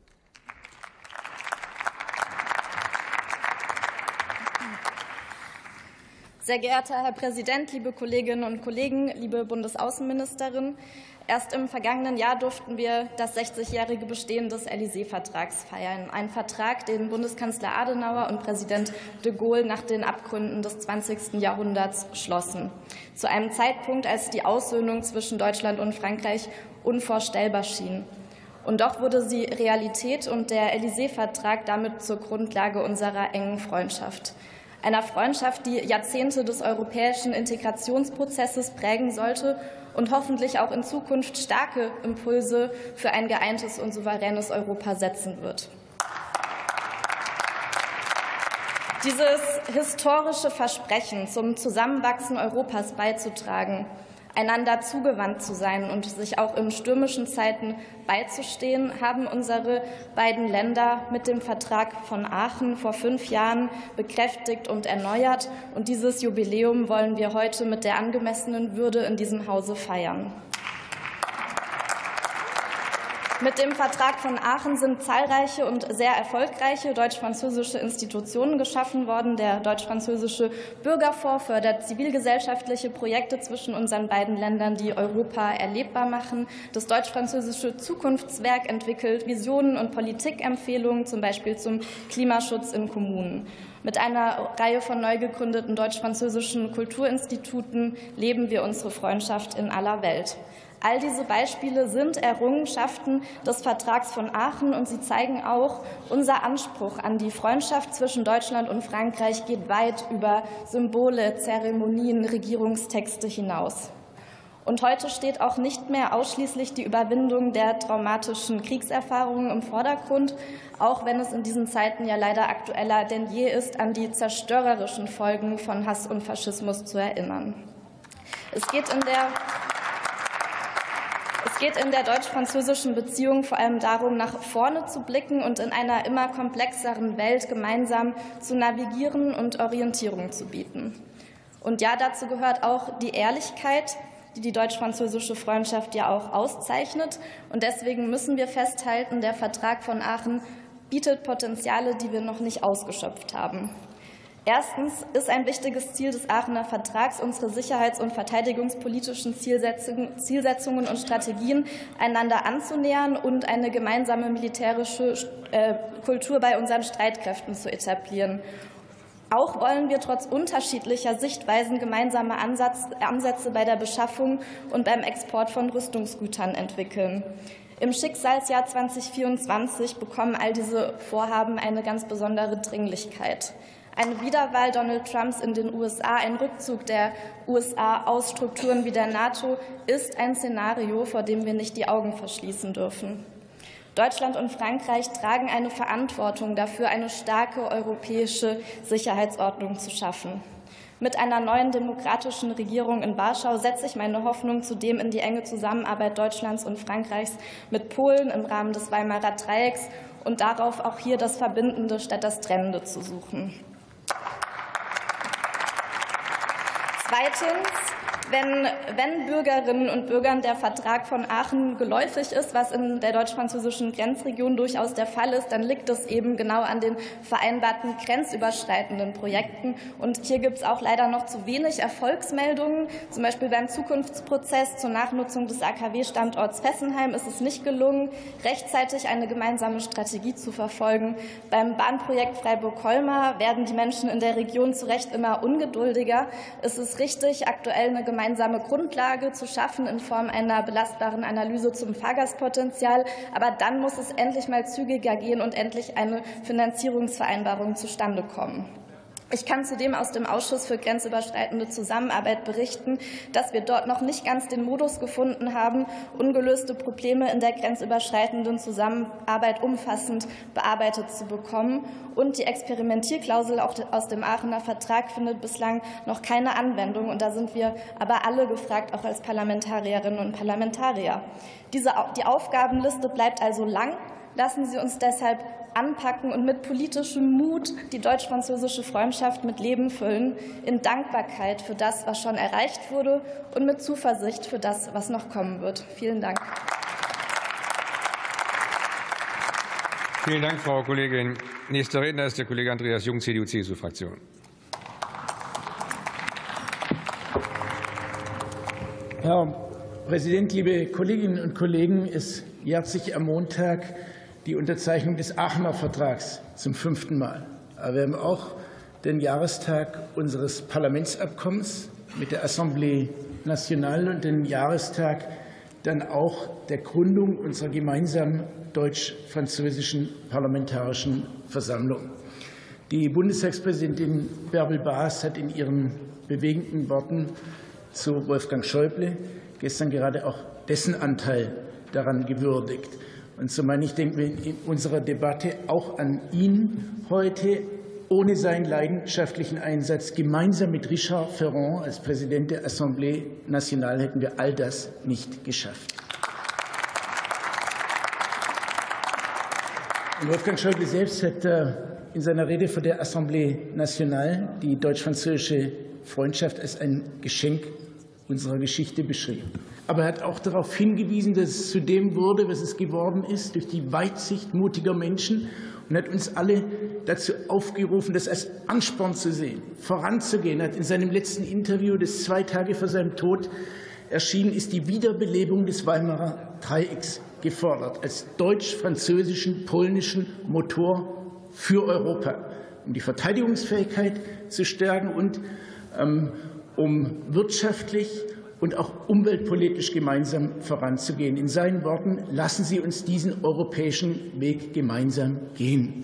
Sehr geehrter Herr Präsident, liebe Kolleginnen und Kollegen, liebe Bundesaußenministerin! Erst im vergangenen Jahr durften wir das sechzigjährige Bestehen des Élysée-Vertrags feiern. Ein Vertrag, den Bundeskanzler Adenauer und Präsident de Gaulle nach den Abgründen des zwanzigsten Jahrhunderts schlossen. Zu einem Zeitpunkt, als die Aussöhnung zwischen Deutschland und Frankreich unvorstellbar schien. Und doch wurde sie Realität und der Élysée-Vertrag damit zur Grundlage unserer engen Freundschaft. Einer Freundschaft, die Jahrzehnte des europäischen Integrationsprozesses prägen sollte und hoffentlich auch in Zukunft starke Impulse für ein geeintes und souveränes Europa setzen wird. Dieses historische Versprechen, zum Zusammenwachsen Europas beizutragen, einander zugewandt zu sein und sich auch in stürmischen Zeiten beizustehen, haben unsere beiden Länder mit dem Vertrag von Aachen vor fünf Jahren bekräftigt und erneuert. Und dieses Jubiläum wollen wir heute mit der angemessenen Würde in diesem Hause feiern. Mit dem Vertrag von Aachen sind zahlreiche und sehr erfolgreiche deutsch-französische Institutionen geschaffen worden. Der deutsch-französische Bürgerfonds fördert zivilgesellschaftliche Projekte zwischen unseren beiden Ländern, die Europa erlebbar machen. Das deutsch-französische Zukunftswerk entwickelt Visionen und Politikempfehlungen, zum Beispiel zum Klimaschutz in Kommunen. Mit einer Reihe von neu gegründeten deutsch-französischen Kulturinstituten leben wir unsere Freundschaft in aller Welt. All diese Beispiele sind Errungenschaften des Vertrags von Aachen, und sie zeigen auch, unser Anspruch an die Freundschaft zwischen Deutschland und Frankreich geht weit über Symbole, Zeremonien, Regierungstexte hinaus. Und heute steht auch nicht mehr ausschließlich die Überwindung der traumatischen Kriegserfahrungen im Vordergrund, auch wenn es in diesen Zeiten ja leider aktueller denn je ist, an die zerstörerischen Folgen von Hass und Faschismus zu erinnern. Es geht in der Es geht in der deutsch-französischen Beziehung vor allem darum, nach vorne zu blicken und in einer immer komplexeren Welt gemeinsam zu navigieren und Orientierung zu bieten. Und ja, dazu gehört auch die Ehrlichkeit, die die deutsch-französische Freundschaft ja auch auszeichnet. Und deswegen müssen wir festhalten, der Vertrag von Aachen bietet Potenziale, die wir noch nicht ausgeschöpft haben. Erstens ist ein wichtiges Ziel des Aachener Vertrags, unsere sicherheits- und verteidigungspolitischen Zielsetzungen und Strategien einander anzunähern und eine gemeinsame militärische Kultur bei unseren Streitkräften zu etablieren. Auch wollen wir trotz unterschiedlicher Sichtweisen gemeinsame Ansätze bei der Beschaffung und beim Export von Rüstungsgütern entwickeln. Im Schicksalsjahr zweitausendvierundzwanzig bekommen all diese Vorhaben eine ganz besondere Dringlichkeit. Eine Wiederwahl Donald Trumps in den U S A, ein Rückzug der U S A aus Strukturen wie der NATO ist ein Szenario, vor dem wir nicht die Augen verschließen dürfen. Deutschland und Frankreich tragen eine Verantwortung dafür, eine starke europäische Sicherheitsordnung zu schaffen. Mit einer neuen demokratischen Regierung in Warschau setze ich meine Hoffnung zudem in die enge Zusammenarbeit Deutschlands und Frankreichs mit Polen im Rahmen des Weimarer Dreiecks und darauf, auch hier das Verbindende statt das Trennende zu suchen. Zweitens, wenn, wenn Bürgerinnen und Bürgern der Vertrag von Aachen geläufig ist, was in der deutsch-französischen Grenzregion durchaus der Fall ist, dann liegt es eben genau an den vereinbarten grenzüberschreitenden Projekten. Und hier gibt es auch leider noch zu wenig Erfolgsmeldungen. Zum Beispiel beim Zukunftsprozess zur Nachnutzung des A K W-Standorts Fessenheim ist es nicht gelungen, rechtzeitig eine gemeinsame Strategie zu verfolgen. Beim Bahnprojekt Freiburg-Colmar werden die Menschen in der Region zu Recht immer ungeduldiger. Es ist richtig, aktuell eine gemeinsame Grundlage zu schaffen in Form einer belastbaren Analyse zum Fahrgastpotenzial. Aber dann muss es endlich mal zügiger gehen und endlich eine Finanzierungsvereinbarung zustande kommen. Ich kann zudem aus dem Ausschuss für grenzüberschreitende Zusammenarbeit berichten, dass wir dort noch nicht ganz den Modus gefunden haben, ungelöste Probleme in der grenzüberschreitenden Zusammenarbeit umfassend bearbeitet zu bekommen. Und die Experimentierklausel auch aus dem Aachener Vertrag findet bislang noch keine Anwendung. Und da sind wir aber alle gefragt, auch als Parlamentarierinnen und Parlamentarier. Diese, die Aufgabenliste bleibt also lang. Lassen Sie uns deshalb anpacken und mit politischem Mut die deutsch-französische Freundschaft mit Leben füllen, in Dankbarkeit für das, was schon erreicht wurde, und mit Zuversicht für das, was noch kommen wird. Vielen Dank. Vielen Dank, Frau Kollegin. Nächster Redner ist der Kollege Andreas Jung, C D U C S U-Fraktion. Herr Präsident, liebe Kolleginnen und Kollegen! Es jährt sich am Montag die Unterzeichnung des Aachener Vertrags zum fünften Mal. Aber wir haben auch den Jahrestag unseres Parlamentsabkommens mit der Assemblée Nationale und den Jahrestag dann auch der Gründung unserer gemeinsamen deutsch-französischen Parlamentarischen Versammlung. Die Bundestagspräsidentin Bärbel Baas hat in ihren bewegenden Worten zu Wolfgang Schäuble gestern gerade auch dessen Anteil daran gewürdigt. Und so meine ich, denken wir in unserer Debatte auch an ihn heute. Ohne seinen leidenschaftlichen Einsatz gemeinsam mit Richard Ferrand als Präsident der Assemblée Nationale hätten wir all das nicht geschafft. Und Wolfgang Schäuble selbst hat in seiner Rede vor der Assemblée Nationale die deutsch-französische Freundschaft als ein Geschenk unserer Geschichte beschrieben. Aber er hat auch darauf hingewiesen, dass es zu dem wurde, was es geworden ist, durch die Weitsicht mutiger Menschen, und hat uns alle dazu aufgerufen, das als Ansporn zu sehen, voranzugehen. Er hat in seinem letzten Interview, das zwei Tage vor seinem Tod erschienen ist, die Wiederbelebung des Weimarer Dreiecks gefordert, als deutsch-französischen, polnischen Motor für Europa. um die Verteidigungsfähigkeit zu stärken und ähm, um wirtschaftlich und auch umweltpolitisch gemeinsam voranzugehen. In seinen Worten: Lassen Sie uns diesen europäischen Weg gemeinsam gehen.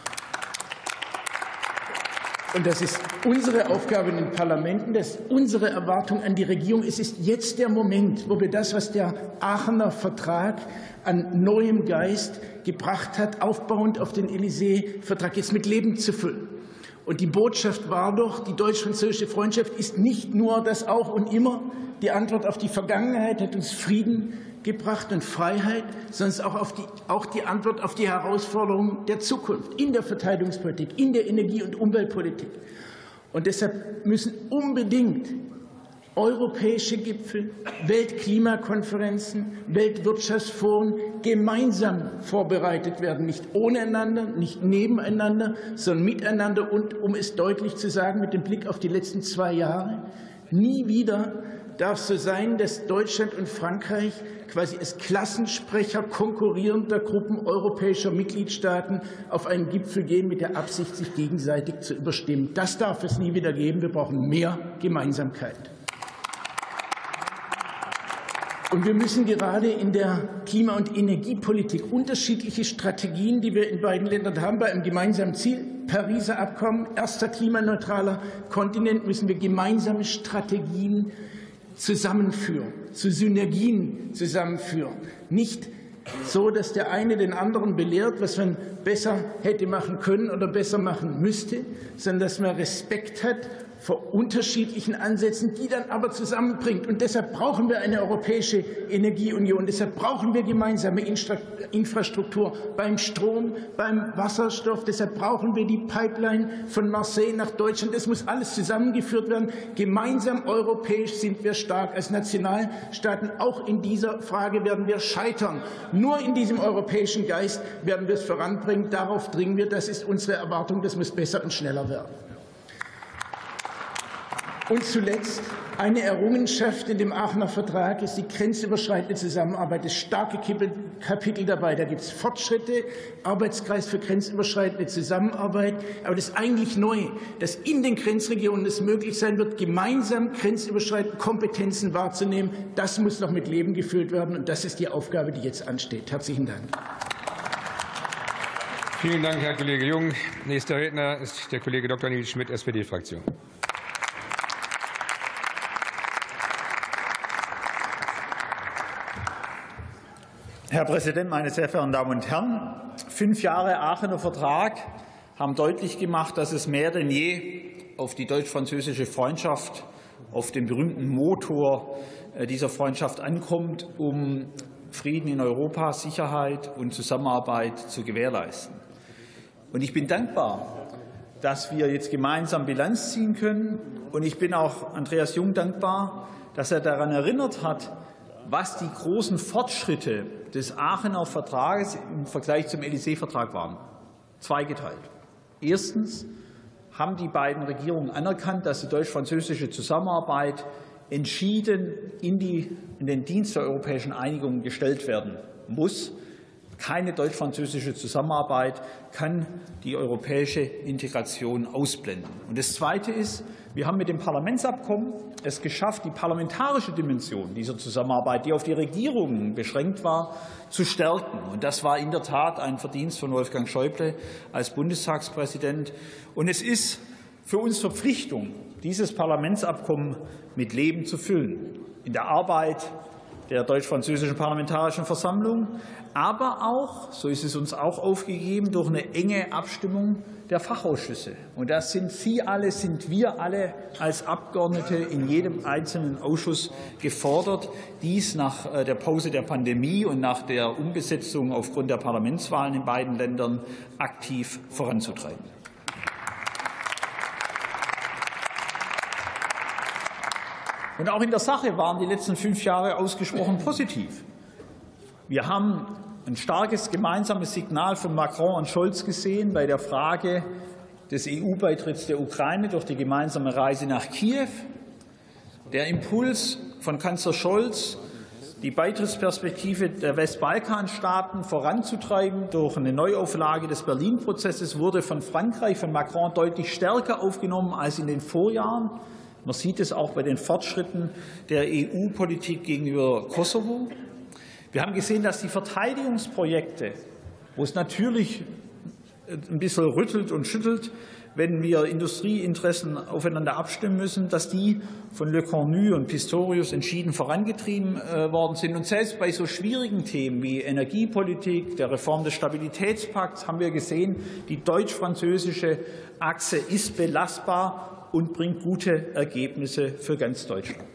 Und das ist unsere Aufgabe in den Parlamenten, das ist unsere Erwartung an die Regierung. Es ist jetzt der Moment, wo wir das, was der Aachener Vertrag an neuem Geist gebracht hat, aufbauend auf den Élysée-Vertrag, jetzt mit Leben zu füllen. Und die Botschaft war doch, die deutsch-französische Freundschaft ist nicht nur das Auch und Immer, die Antwort auf die Vergangenheit hat uns Frieden gebracht und Freiheit, sondern auch, auf die, auch die Antwort auf die Herausforderungen der Zukunft in der Verteidigungspolitik, in der Energie- und Umweltpolitik. Und deshalb müssen unbedingt europäische Gipfel, Weltklimakonferenzen, Weltwirtschaftsforen gemeinsam vorbereitet werden, nicht ohne einander, nicht nebeneinander, sondern miteinander. Und um es deutlich zu sagen, mit dem Blick auf die letzten zwei Jahre: Nie wieder darf es so sein, dass Deutschland und Frankreich quasi als Klassensprecher konkurrierender Gruppen europäischer Mitgliedstaaten auf einen Gipfel gehen mit der Absicht, sich gegenseitig zu überstimmen. Das darf es nie wieder geben. Wir brauchen mehr Gemeinsamkeit. Und wir müssen gerade in der Klima- und Energiepolitik unterschiedliche Strategien, die wir in beiden Ländern haben, bei einem gemeinsamen Ziel, Pariser Abkommen, erster klimaneutraler Kontinent, müssen wir gemeinsame Strategien zusammenführen, zu Synergien zusammenführen. Nicht so, dass der eine den anderen belehrt, was man besser hätte machen können oder besser machen müsste, sondern dass man Respekt hat vor unterschiedlichen Ansätzen, die dann aber zusammenbringt. Und deshalb brauchen wir eine europäische Energieunion. Deshalb brauchen wir gemeinsame Infrastruktur beim Strom, beim Wasserstoff. Deshalb brauchen wir die Pipeline von Marseille nach Deutschland. Das muss alles zusammengeführt werden. Gemeinsam europäisch sind wir stark. Als Nationalstaaten auch in dieser Frage werden wir scheitern. Nur in diesem europäischen Geist werden wir es voranbringen. Darauf dringen wir. Das ist unsere Erwartung. Das muss besser und schneller werden. Und zuletzt eine Errungenschaft in dem Aachener Vertrag ist die grenzüberschreitende Zusammenarbeit. Es ist starke Kapitel dabei. Da gibt es Fortschritte, Arbeitskreis für grenzüberschreitende Zusammenarbeit. Aber das eigentlich Neue, dass in den Grenzregionen es möglich sein wird, gemeinsam grenzüberschreitende Kompetenzen wahrzunehmen, das muss noch mit Leben gefüllt werden. Und das ist die Aufgabe, die jetzt ansteht. Herzlichen Dank. Vielen Dank, Herr Kollege Jung. Nächster Redner ist der Kollege Doktor Nils Schmidt, S P D-Fraktion. Herr Präsident, meine sehr verehrten Damen und Herren! Fünf Jahre Aachener Vertrag haben deutlich gemacht, dass es mehr denn je auf die deutsch-französische Freundschaft, auf den berühmten Motor dieser Freundschaft ankommt, um Frieden in Europa, Sicherheit und Zusammenarbeit zu gewährleisten. Und ich bin dankbar, dass wir jetzt gemeinsam Bilanz ziehen können. Und ich bin auch Andreas Jung dankbar, dass er daran erinnert hat, was die großen Fortschritte des Aachener Vertrages im Vergleich zum Élysée-Vertrag waren. Zweigeteilt. Erstens haben die beiden Regierungen anerkannt, dass die deutsch-französische Zusammenarbeit entschieden in, die, in den Dienst der europäischen Einigung gestellt werden muss. Keine deutsch-französische Zusammenarbeit kann die europäische Integration ausblenden. Und das Zweite ist, wir haben mit dem Parlamentsabkommen es geschafft, die parlamentarische Dimension dieser Zusammenarbeit, die auf die Regierungen beschränkt war, zu stärken. Und das war in der Tat ein Verdienst von Wolfgang Schäuble als Bundestagspräsident. Und es ist für uns Verpflichtung, dieses Parlamentsabkommen mit Leben zu füllen. In der Arbeit der deutsch-französischen Parlamentarischen Versammlung, aber auch, so ist es uns auch aufgegeben, durch eine enge Abstimmung der Fachausschüsse. Und das sind Sie alle, sind wir alle als Abgeordnete in jedem einzelnen Ausschuss gefordert, dies nach der Pause der Pandemie und nach der Umbesetzung aufgrund der Parlamentswahlen in beiden Ländern aktiv voranzutreiben. Und auch in der Sache waren die letzten fünf Jahre ausgesprochen positiv. Wir haben ein starkes gemeinsames Signal von Macron und Scholz gesehen bei der Frage des E U-Beitritts der Ukraine durch die gemeinsame Reise nach Kiew. Der Impuls von Kanzler Scholz, die Beitrittsperspektive der Westbalkanstaaten voranzutreiben. Durch eine Neuauflage des Berlin-Prozesses wurde von Frankreich, von Macron deutlich stärker aufgenommen als in den Vorjahren. Man sieht es auch bei den Fortschritten der E U-Politik gegenüber Kosovo. Wir haben gesehen, dass die Verteidigungsprojekte, wo es natürlich ein bisschen rüttelt und schüttelt, wenn wir Industrieinteressen aufeinander abstimmen müssen, dass die von Le Cornu und Pistorius entschieden vorangetrieben worden sind. Und selbst bei so schwierigen Themen wie Energiepolitik, der Reform des Stabilitätspakts haben wir gesehen, die deutsch-französische Achse ist belastbar und bringt gute Ergebnisse für ganz Deutschland,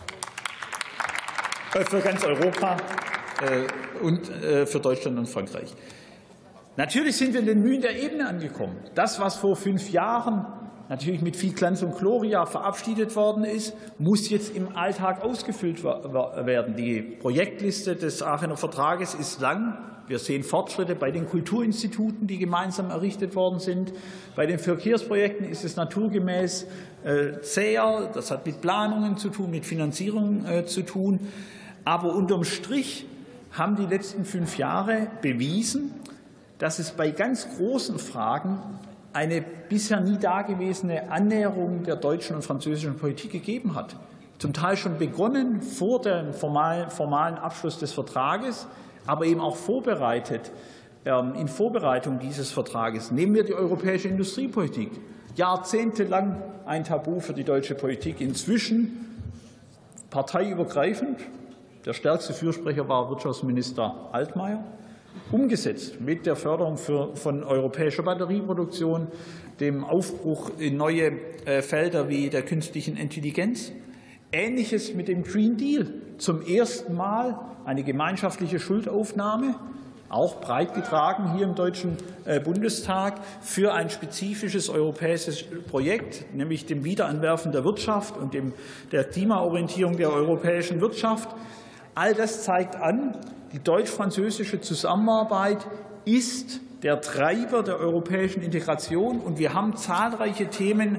äh, für ganz Europa äh, und äh, für Deutschland und Frankreich. Natürlich sind wir in den Mühen der Ebene angekommen. Das, was vor fünf Jahren natürlich mit viel Glanz und Gloria verabschiedet worden ist, muss jetzt im Alltag ausgefüllt werden. Die Projektliste des Aachener Vertrages ist lang. Wir sehen Fortschritte bei den Kulturinstituten, die gemeinsam errichtet worden sind. Bei den Verkehrsprojekten ist es naturgemäß äh, zäher. Das hat mit Planungen zu tun, mit Finanzierung äh, zu tun. Aber unterm Strich haben die letzten fünf Jahre bewiesen, dass es bei ganz großen Fragen eine bisher nie dagewesene Annäherung der deutschen und französischen Politik gegeben hat. Zum Teil schon begonnen vor dem formalen Abschluss des Vertrages, aber eben auch vorbereitet, in Vorbereitung dieses Vertrages. Nehmen wir die europäische Industriepolitik. Jahrzehntelang ein Tabu für die deutsche Politik. Inzwischen parteiübergreifend. Der stärkste Fürsprecher war Wirtschaftsminister Altmaier. Umgesetzt mit der Förderung für, von europäischer Batterieproduktion, dem Aufbruch in neue Felder wie der künstlichen Intelligenz. Ähnliches mit dem Green Deal. Zum ersten Mal eine gemeinschaftliche Schuldaufnahme, auch breit getragen hier im Deutschen Bundestag, für ein spezifisches europäisches Projekt, nämlich dem Wiederanwerfen der Wirtschaft und dem, der Klimaorientierung der europäischen Wirtschaft. All das zeigt an, die deutsch-französische Zusammenarbeit ist der Treiber der europäischen Integration, und wir haben zahlreiche Themen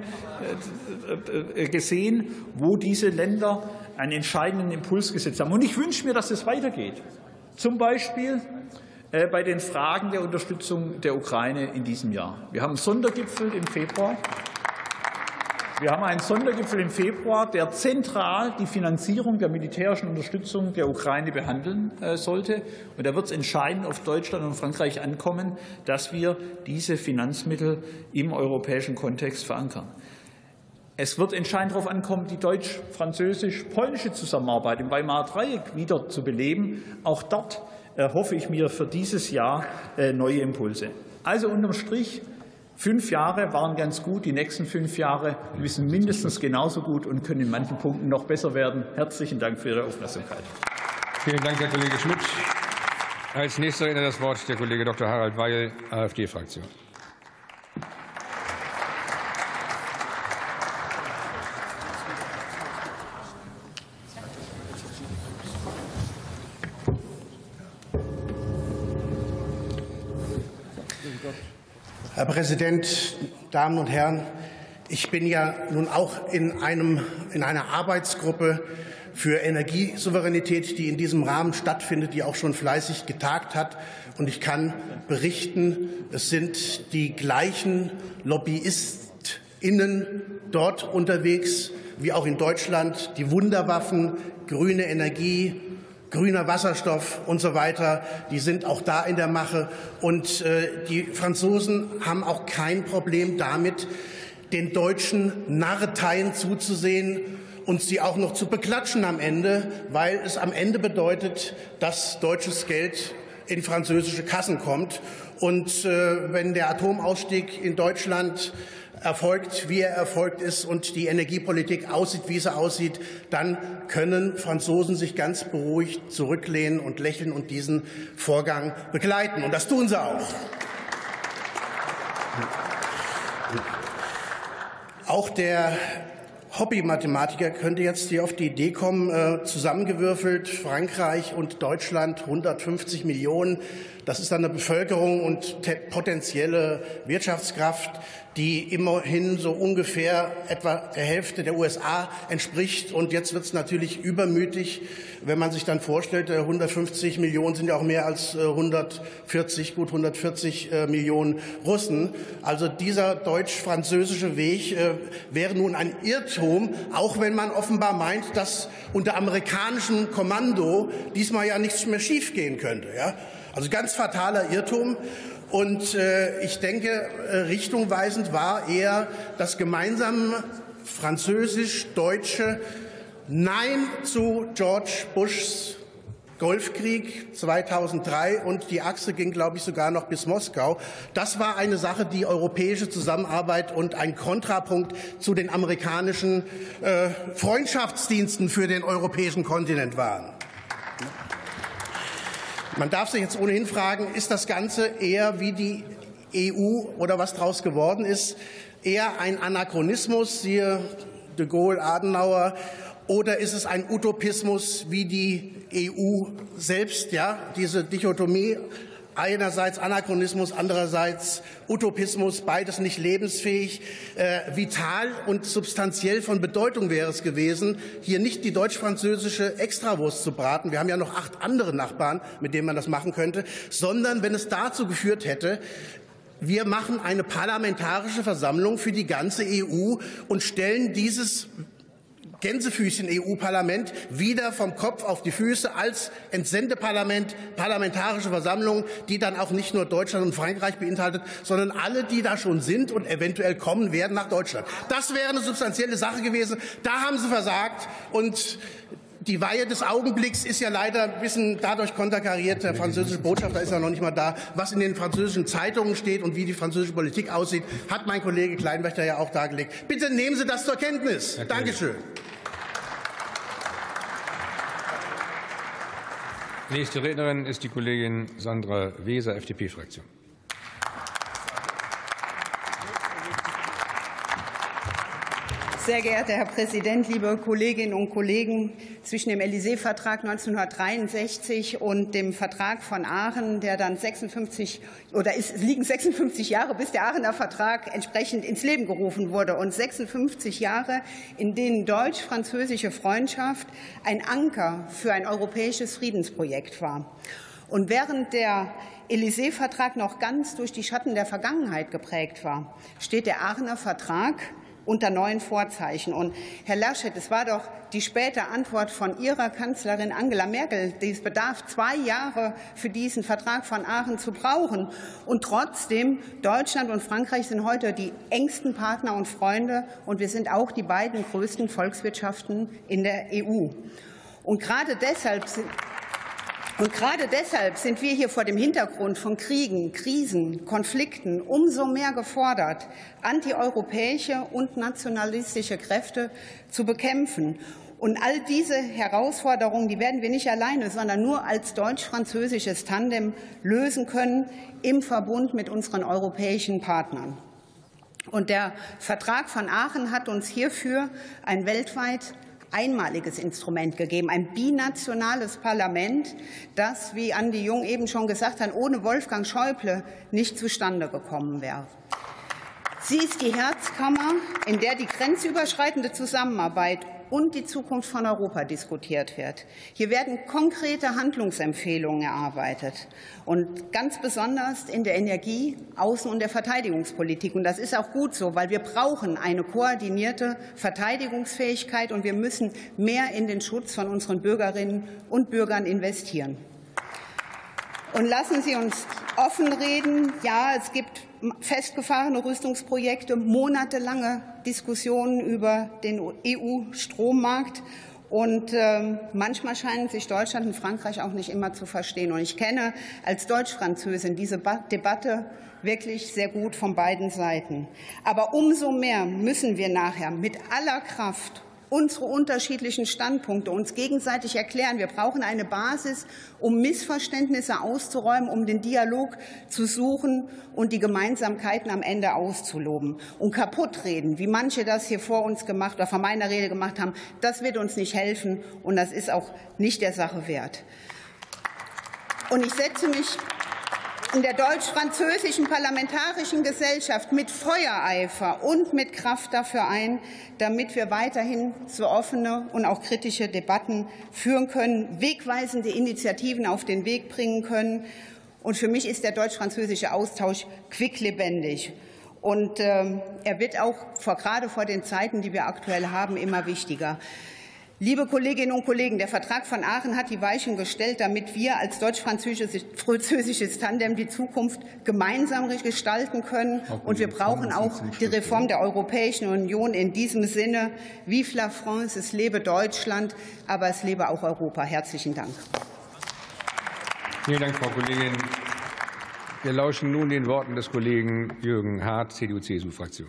gesehen, wo diese Länder einen entscheidenden Impuls gesetzt haben. Und ich wünsche mir, dass es weitergeht. Zum Beispiel bei den Fragen der Unterstützung der Ukraine in diesem Jahr. Wir haben einen Sondergipfel im Februar. Wir haben einen Sondergipfel im Februar, der zentral die Finanzierung der militärischen Unterstützung der Ukraine behandeln sollte. Und da wird es entscheidend auf Deutschland und Frankreich ankommen, dass wir diese Finanzmittel im europäischen Kontext verankern. Es wird entscheidend darauf ankommen, die deutsch-französisch-polnische Zusammenarbeit im Weimarer Dreieck wieder zu beleben. Auch dort erhoffe ich mir für dieses Jahr neue Impulse. Also unterm Strich, fünf Jahre waren ganz gut. Die nächsten fünf Jahre müssen mindestens genauso gut und können in manchen Punkten noch besser werden. Herzlichen Dank für Ihre Aufmerksamkeit. Vielen Dank, Herr Kollege Schmidt. Als nächster Redner das Wort der Kollege Doktor Harald Weil, AfD-Fraktion. Herr Präsident, Damen und Herren! Ich bin ja nun auch in, einem, in einer Arbeitsgruppe für Energiesouveränität, die in diesem Rahmen stattfindet, die auch schon fleißig getagt hat. Und ich kann berichten, es sind die gleichen LobbyistInnen dort unterwegs wie auch in Deutschland. Die Wunderwaffen, grüne Energie, grüner Wasserstoff und so weiter, die sind auch da in der Mache. Und äh, die Franzosen haben auch kein Problem damit, den Deutschen Narreteien zuzusehen und sie auch noch zu beklatschen am Ende, weil es am Ende bedeutet, dass deutsches Geld in französische Kassen kommt. Und äh, wenn der Atomausstieg in Deutschland erfolgt, wie er erfolgt ist, und die Energiepolitik aussieht, wie sie aussieht, dann können Franzosen sich ganz beruhigt zurücklehnen und lächeln und diesen Vorgang begleiten. Und das tun sie auch. Auch der Hobby-Mathematiker könnte jetzt hier auf die Idee kommen, äh, zusammengewürfelt Frankreich und Deutschland hundertfünfzig Millionen. Das ist dann eine Bevölkerung und potenzielle Wirtschaftskraft, die immerhin so ungefähr etwa der Hälfte der U S A entspricht. Und jetzt wird es natürlich übermütig, wenn man sich dann vorstellt, hundertfünfzig Millionen sind ja auch mehr als hundertvierzig, gut hundertvierzig Millionen Russen. Also dieser deutsch-französische Weg wäre nun ein Irrtum, auch wenn man offenbar meint, dass unter amerikanischem Kommando diesmal ja nichts mehr schiefgehen könnte. Ja? Also ganz fataler Irrtum. Und äh, ich denke, äh, richtungweisend war eher das gemeinsame französisch-deutsche Nein zu George Bushs Golfkrieg zweitausenddrei, und die Achse ging, glaube ich, sogar noch bis Moskau. Das war eine Sache, die europäische Zusammenarbeit und ein Kontrapunkt zu den amerikanischen äh, Freundschaftsdiensten für den europäischen Kontinent waren. Man darf sich jetzt ohnehin fragen, ist das Ganze eher wie die E U oder was daraus geworden ist, eher ein Anachronismus, siehe de Gaulle, Adenauer, oder ist es ein Utopismus wie die E U selbst, ja, diese Dichotomie, einerseits Anachronismus, andererseits Utopismus, beides nicht lebensfähig. Äh, vital und substanziell von Bedeutung wäre es gewesen, hier nicht die deutsch-französische Extrawurst zu braten. Wir haben ja noch acht andere Nachbarn, mit denen man das machen könnte, sondern wenn es dazu geführt hätte, wir machen eine parlamentarische Versammlung für die ganze E U und stellen dieses Gänsefüßchen E U-Parlament wieder vom Kopf auf die Füße als Entsendeparlament, parlamentarische Versammlung, die dann auch nicht nur Deutschland und Frankreich beinhaltet, sondern alle, die da schon sind und eventuell kommen werden nach Deutschland. Das wäre eine substanzielle Sache gewesen. Da haben Sie versagt, und die Weihe des Augenblicks ist ja leider ein bisschen dadurch konterkariert. Der französische Botschafter ist ja noch nicht mal da. Was in den französischen Zeitungen steht und wie die französische Politik aussieht, hat mein Kollege Kleinwächter ja auch dargelegt. Bitte nehmen Sie das zur Kenntnis. Dankeschön. Nächste Rednerin ist die Kollegin Sandra Weser, F D P-Fraktion. Sehr geehrter Herr Präsident, liebe Kolleginnen und Kollegen! Zwischen dem Élysée-Vertrag neunzehnhundertdreiundsechzig und dem Vertrag von Aachen, der dann sechsundfünfzig oder es liegen sechsundfünfzig Jahre, bis der Aachener Vertrag entsprechend ins Leben gerufen wurde, und sechsundfünfzig Jahre, in denen deutsch-französische Freundschaft ein Anker für ein europäisches Friedensprojekt war. Und während der Élysée-Vertrag noch ganz durch die Schatten der Vergangenheit geprägt war, steht der Aachener Vertrag unter neuen Vorzeichen. Und Herr Laschet, es war doch die späte Antwort von Ihrer Kanzlerin Angela Merkel, es bedarf zwei Jahre für diesen Vertrag von Aachen zu brauchen. Und trotzdem, Deutschland und Frankreich sind heute die engsten Partner und Freunde, und wir sind auch die beiden größten Volkswirtschaften in der E U. Und gerade deshalb sind Und gerade deshalb sind wir hier vor dem Hintergrund von Kriegen, Krisen, Konflikten umso mehr gefordert, antieuropäische und nationalistische Kräfte zu bekämpfen. Und all diese Herausforderungen, die werden wir nicht alleine, sondern nur als deutsch-französisches Tandem lösen können, im Verbund mit unseren europäischen Partnern. Und der Vertrag von Aachen hat uns hierfür ein weltweit einmaliges Instrument gegeben, ein binationales Parlament, das, wie Andi Jung eben schon gesagt hat, ohne Wolfgang Schäuble nicht zustande gekommen wäre. Sie ist die Herzkammer, in der die grenzüberschreitende Zusammenarbeit und die Zukunft von Europa diskutiert wird. Hier werden konkrete Handlungsempfehlungen erarbeitet, und ganz besonders in der Energie-, Außen- und der Verteidigungspolitik. Und das ist auch gut so, weil wir brauchen eine koordinierte Verteidigungsfähigkeit, und wir müssen mehr in den Schutz von unseren Bürgerinnen und Bürgern investieren. Und lassen Sie uns offen reden. Ja, es gibt festgefahrene Rüstungsprojekte, monatelange Diskussionen über den E U-Strommarkt. Und äh, manchmal scheinen sich Deutschland und Frankreich auch nicht immer zu verstehen. Und ich kenne als Deutsch-Französin diese ba- Debatte wirklich sehr gut von beiden Seiten. Aber umso mehr müssen wir nachher mit aller Kraft unsere unterschiedlichen Standpunkte uns gegenseitig erklären. Wir brauchen eine Basis, um Missverständnisse auszuräumen, um den Dialog zu suchen und die Gemeinsamkeiten am Ende auszuloben. Und kaputtreden, wie manche das hier vor uns gemacht oder vor meiner Rede gemacht haben, das wird uns nicht helfen, und das ist auch nicht der Sache wert. Und ich setze mich in der deutsch-französischen Parlamentarischen Gesellschaft mit Feuereifer und mit Kraft dafür ein, damit wir weiterhin so offene und auch kritische Debatten führen können, wegweisende Initiativen auf den Weg bringen können. Und für mich ist der deutsch-französische Austausch quicklebendig. Und äh, er wird auch vor, gerade vor den Zeiten, die wir aktuell haben, immer wichtiger. Liebe Kolleginnen und Kollegen, der Vertrag von Aachen hat die Weichen gestellt, damit wir als deutsch-französisches Tandem die Zukunft gemeinsam gestalten können. Und wir brauchen auch die Reform der Europäischen Union in diesem Sinne. Vive la France, es lebe Deutschland, aber es lebe auch Europa. Herzlichen Dank. Vielen Dank, Frau Kollegin. Wir lauschen nun den Worten des Kollegen Jürgen Hart, C D U-C S U-Fraktion.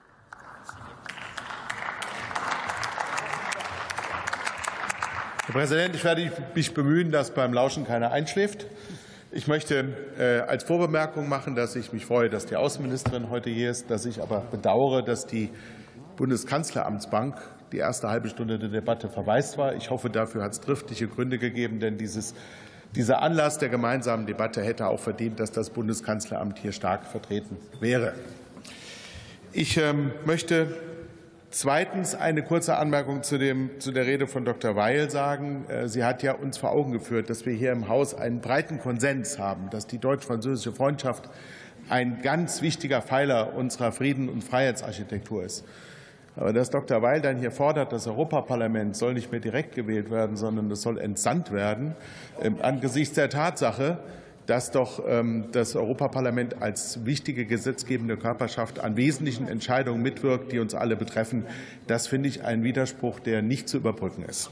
Herr Präsident, ich werde mich bemühen, dass beim Lauschen keiner einschläft. Ich möchte äh, als Vorbemerkung machen, dass ich mich freue, dass die Außenministerin heute hier ist, dass ich aber bedauere, dass die Bundeskanzleramtsbank die erste halbe Stunde der Debatte verwaist war. Ich hoffe, dafür hat es triftige Gründe gegeben, denn dieses, dieser Anlass der gemeinsamen Debatte hätte auch verdient, dass das Bundeskanzleramt hier stark vertreten wäre. Ich ähm, möchte zweitens eine kurze Anmerkung zu, dem, zu der Rede von Doktor Weil sagen. Sie hat ja uns vor Augen geführt, dass wir hier im Haus einen breiten Konsens haben, dass die deutsch-französische Freundschaft ein ganz wichtiger Pfeiler unserer Frieden- und Freiheitsarchitektur ist. Aber dass Doktor Weil dann hier fordert, das Europaparlament soll nicht mehr direkt gewählt werden, sondern es soll entsandt werden, angesichts der Tatsache, dass doch das Europaparlament als wichtige gesetzgebende Körperschaft an wesentlichen Entscheidungen mitwirkt, die uns alle betreffen. Das finde ich einen Widerspruch, der nicht zu überbrücken ist.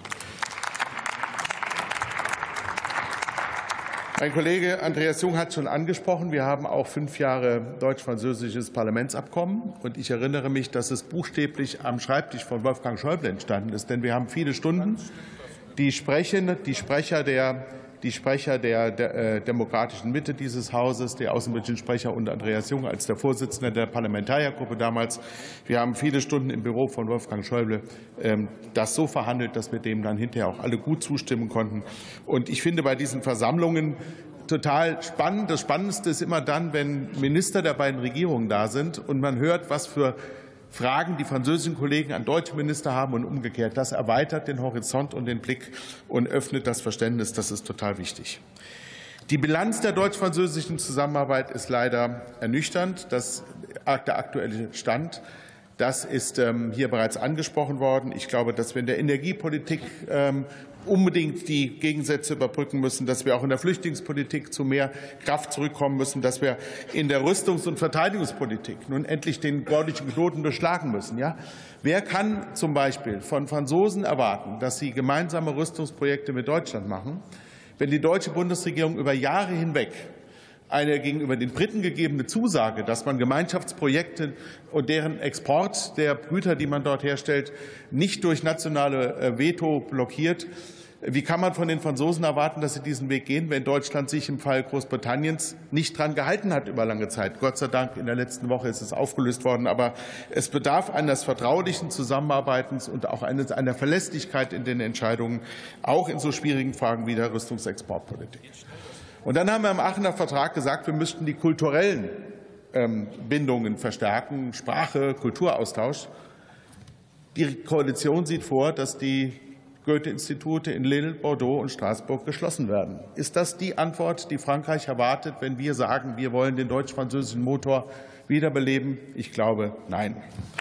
Mein Kollege Andreas Jung hat es schon angesprochen. Wir haben auch fünf Jahre deutsch-französisches Parlamentsabkommen. Und ich erinnere mich, dass es buchstäblich am Schreibtisch von Wolfgang Schäuble entstanden ist. Denn wir haben viele Stunden die, Sprechen, die Sprecher der Die Sprecher der, der äh, demokratischen Mitte dieses Hauses, der außenpolitischen Sprecher und Andreas Jung als der Vorsitzende der Parlamentariergruppe damals. Wir haben viele Stunden im Büro von Wolfgang Schäuble ähm, das so verhandelt, dass wir dem dann hinterher auch alle gut zustimmen konnten. Und ich finde bei diesen Versammlungen total spannend. Das Spannendste ist immer dann, wenn Minister der beiden Regierungen da sind und man hört, was für Fragen die französischen Kollegen an deutsche Minister haben und umgekehrt. Das erweitert den Horizont und den Blick und öffnet das Verständnis. Das ist total wichtig. Die Bilanz der deutsch-französischen Zusammenarbeit ist leider ernüchternd. Das der aktuelle Stand. Das ist hier bereits angesprochen worden. Ich glaube, dass wir in der Energiepolitik unbedingt die Gegensätze überbrücken müssen, dass wir auch in der Flüchtlingspolitik zu mehr Kraft zurückkommen müssen, dass wir in der Rüstungs- und Verteidigungspolitik nun endlich den gordischen Knoten durchschlagen müssen. Ja? Wer kann zum Beispiel von Franzosen erwarten, dass sie gemeinsame Rüstungsprojekte mit Deutschland machen, wenn die deutsche Bundesregierung über Jahre hinweg eine gegenüber den Briten gegebene Zusage, dass man Gemeinschaftsprojekte und deren Export der Güter, die man dort herstellt, nicht durch nationale Veto blockiert? Wie kann man von den Franzosen erwarten, dass sie diesen Weg gehen, wenn Deutschland sich im Fall Großbritanniens nicht dran gehalten hat über lange Zeit? Gott sei Dank, in der letzten Woche ist es aufgelöst worden. Aber es bedarf eines vertraulichen Zusammenarbeitens und auch einer Verlässlichkeit in den Entscheidungen, auch in so schwierigen Fragen wie der Rüstungsexportpolitik. Und dann haben wir im Aachener Vertrag gesagt, wir müssten die kulturellen Bindungen verstärken, Sprache, Kulturaustausch. Die Koalition sieht vor, dass die Goethe-Institute in Lille, Bordeaux und Straßburg geschlossen werden. Ist das die Antwort, die Frankreich erwartet, wenn wir sagen, wir wollen den deutsch-französischen Motor wiederbeleben? Ich glaube, nein.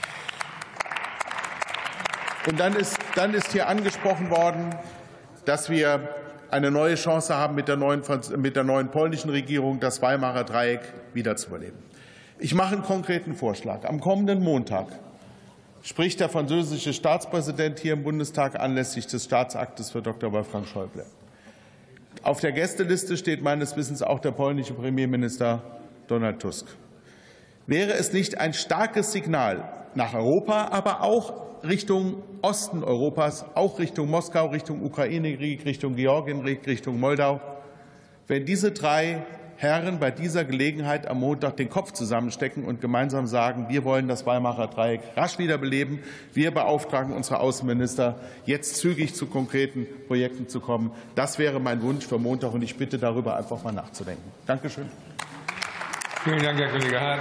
Und dann ist, dann ist hier angesprochen worden, dass wir eine neue Chance haben, mit der neuen, mit der neuen polnischen Regierung das Weimarer Dreieck wiederzubeleben. Ich mache einen konkreten Vorschlag. Am kommenden Montag spricht der französische Staatspräsident hier im Bundestag anlässlich des Staatsaktes für Doktor Wolfgang Schäuble. Auf der Gästeliste steht meines Wissens auch der polnische Premierminister Donald Tusk. Wäre es nicht ein starkes Signal nach Europa, aber auch Richtung Osten Europas, auch Richtung Moskau, Richtung Ukraine-Krieg, Richtung Georgien, Richtung Moldau, wenn diese drei Herren bei dieser Gelegenheit am Montag den Kopf zusammenstecken und gemeinsam sagen, wir wollen das Weimarer Dreieck rasch wiederbeleben. Wir beauftragen unsere Außenminister, jetzt zügig zu konkreten Projekten zu kommen. Das wäre mein Wunsch für Montag, und ich bitte, darüber einfach mal nachzudenken. Dankeschön. Vielen Dank, Herr Kollege Hart.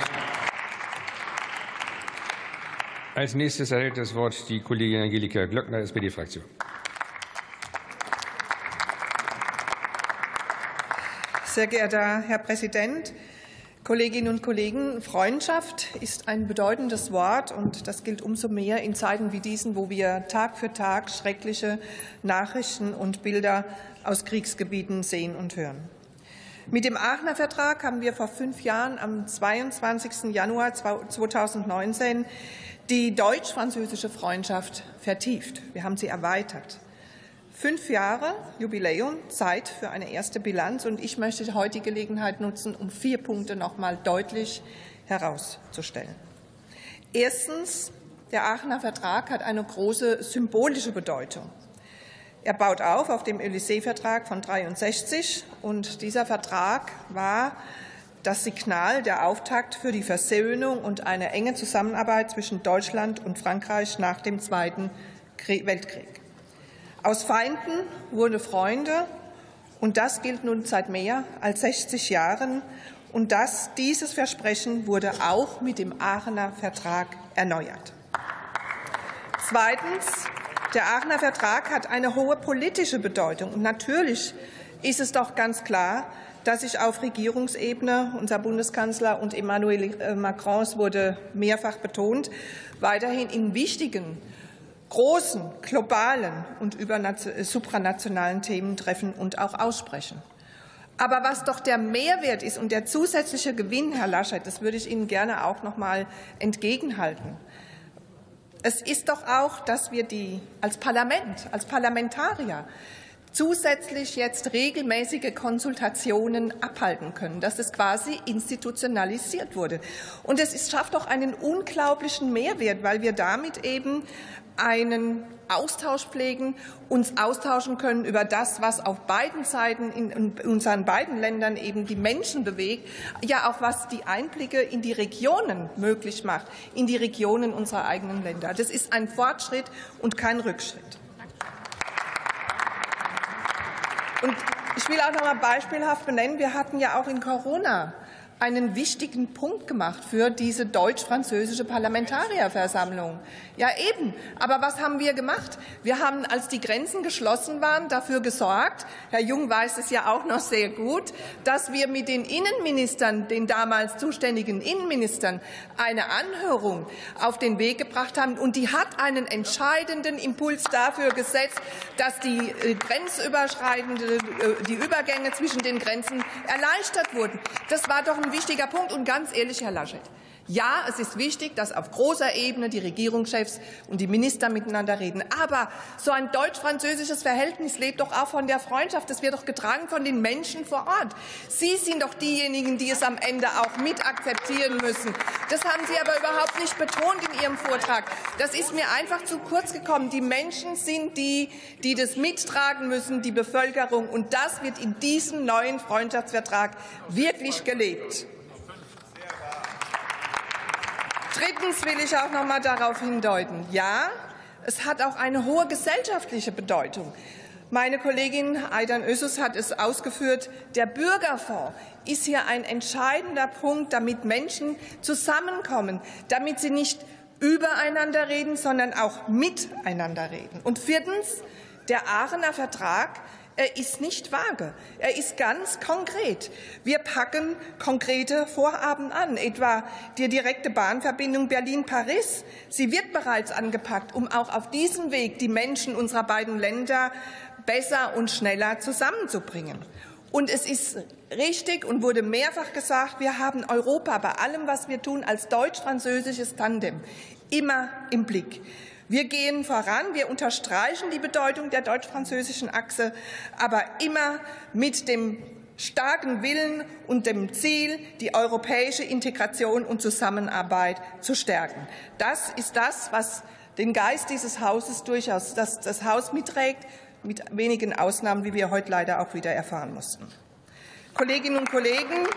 Als nächstes erhält das Wort die Kollegin Angelika Glöckner, S P D-Fraktion. Sehr geehrter Herr Präsident, Kolleginnen und Kollegen! Freundschaft ist ein bedeutendes Wort, und das gilt umso mehr in Zeiten wie diesen, wo wir Tag für Tag schreckliche Nachrichten und Bilder aus Kriegsgebieten sehen und hören. Mit dem Aachener Vertrag haben wir vor fünf Jahren am zweiundzwanzigsten Januar zweitausendneunzehn die deutsch-französische Freundschaft vertieft. Wir haben sie erweitert. Fünf Jahre Jubiläum, Zeit für eine erste Bilanz, und ich möchte heute die Gelegenheit nutzen, um vier Punkte noch einmal deutlich herauszustellen. Erstens, der Aachener Vertrag hat eine große symbolische Bedeutung. Er baut auf auf dem Élysée-Vertrag von neunzehnhundertdreiundsechzig, und dieser Vertrag war das Signal, der Auftakt für die Versöhnung und eine enge Zusammenarbeit zwischen Deutschland und Frankreich nach dem Zweiten Weltkrieg. Aus Feinden wurden Freunde, und das gilt nun seit mehr als sechzig Jahren. Und das, dieses Versprechen wurde auch mit dem Aachener Vertrag erneuert. Zweitens. Der Aachener Vertrag hat eine hohe politische Bedeutung. Und natürlich ist es doch ganz klar, dass sich auf Regierungsebene, unser Bundeskanzler und Emmanuel Macron, es wurde mehrfach betont, weiterhin in wichtigen, großen, globalen und supranationalen Themen treffen und auch aussprechen. Aber was doch der Mehrwert ist und der zusätzliche Gewinn, Herr Laschet, das würde ich Ihnen gerne auch noch einmal entgegenhalten. Es ist doch auch, dass wir die als Parlament, als Parlamentarier zusätzlich jetzt regelmäßige Konsultationen abhalten können, dass es quasi institutionalisiert wurde. Und es schafft auch einen unglaublichen Mehrwert, weil wir damit eben einen Austausch pflegen, uns austauschen können über das, was auf beiden Seiten in unseren beiden Ländern eben die Menschen bewegt, ja auch was die Einblicke in die Regionen möglich macht, in die Regionen unserer eigenen Länder. Das ist ein Fortschritt und kein Rückschritt. Und ich will auch noch mal beispielhaft benennen, wir hatten ja auch in Corona einen wichtigen Punkt gemacht für diese deutsch-französische Parlamentarierversammlung. Ja, eben. Aber was haben wir gemacht? Wir haben, als die Grenzen geschlossen waren, dafür gesorgt, Herr Jung weiß es ja auch noch sehr gut, dass wir mit den Innenministern, den damals zuständigen Innenministern, eine Anhörung auf den Weg gebracht haben. Und die hat einen entscheidenden Impuls dafür gesetzt, dass die grenzüberschreitende, die Übergänge zwischen den Grenzen erleichtert wurden. Das war doch ein wichtiger Punkt. Und ganz ehrlich, Herr Laschet, ja, es ist wichtig, dass auf großer Ebene die Regierungschefs und die Minister miteinander reden. Aber so ein deutsch-französisches Verhältnis lebt doch auch von der Freundschaft. Das wird doch getragen von den Menschen vor Ort. Sie sind doch diejenigen, die es am Ende auch mit akzeptieren müssen. Das haben Sie aber überhaupt nicht betont in Ihrem Vortrag. Das ist mir einfach zu kurz gekommen. Die Menschen sind die, die das mittragen müssen, die Bevölkerung. Und das wird in diesem neuen Freundschaftsvertrag wirklich gelebt. Drittens will ich auch noch einmal darauf hindeuten, ja, es hat auch eine hohe gesellschaftliche Bedeutung. Meine Kollegin Aydan Özüs hat es ausgeführt. Der Bürgerfonds ist hier ein entscheidender Punkt, damit Menschen zusammenkommen, damit sie nicht übereinander reden, sondern auch miteinander reden. Und viertens, der Aachener Vertrag, er ist nicht vage, er ist ganz konkret. Wir packen konkrete Vorhaben an, etwa die direkte Bahnverbindung Berlin-Paris. Sie wird bereits angepackt, um auch auf diesem Weg die Menschen unserer beiden Länder besser und schneller zusammenzubringen. Und es ist richtig und wurde mehrfach gesagt, wir haben Europa bei allem, was wir tun, als deutsch-französisches Tandem immer im Blick. Wir gehen voran, wir unterstreichen die Bedeutung der deutsch-französischen Achse, aber immer mit dem starken Willen und dem Ziel, die europäische Integration und Zusammenarbeit zu stärken. Das ist das, was den Geist dieses Hauses durchaus das, das Haus mitträgt, mit wenigen Ausnahmen, wie wir heute leider auch wieder erfahren mussten. Kolleginnen und Kollegen,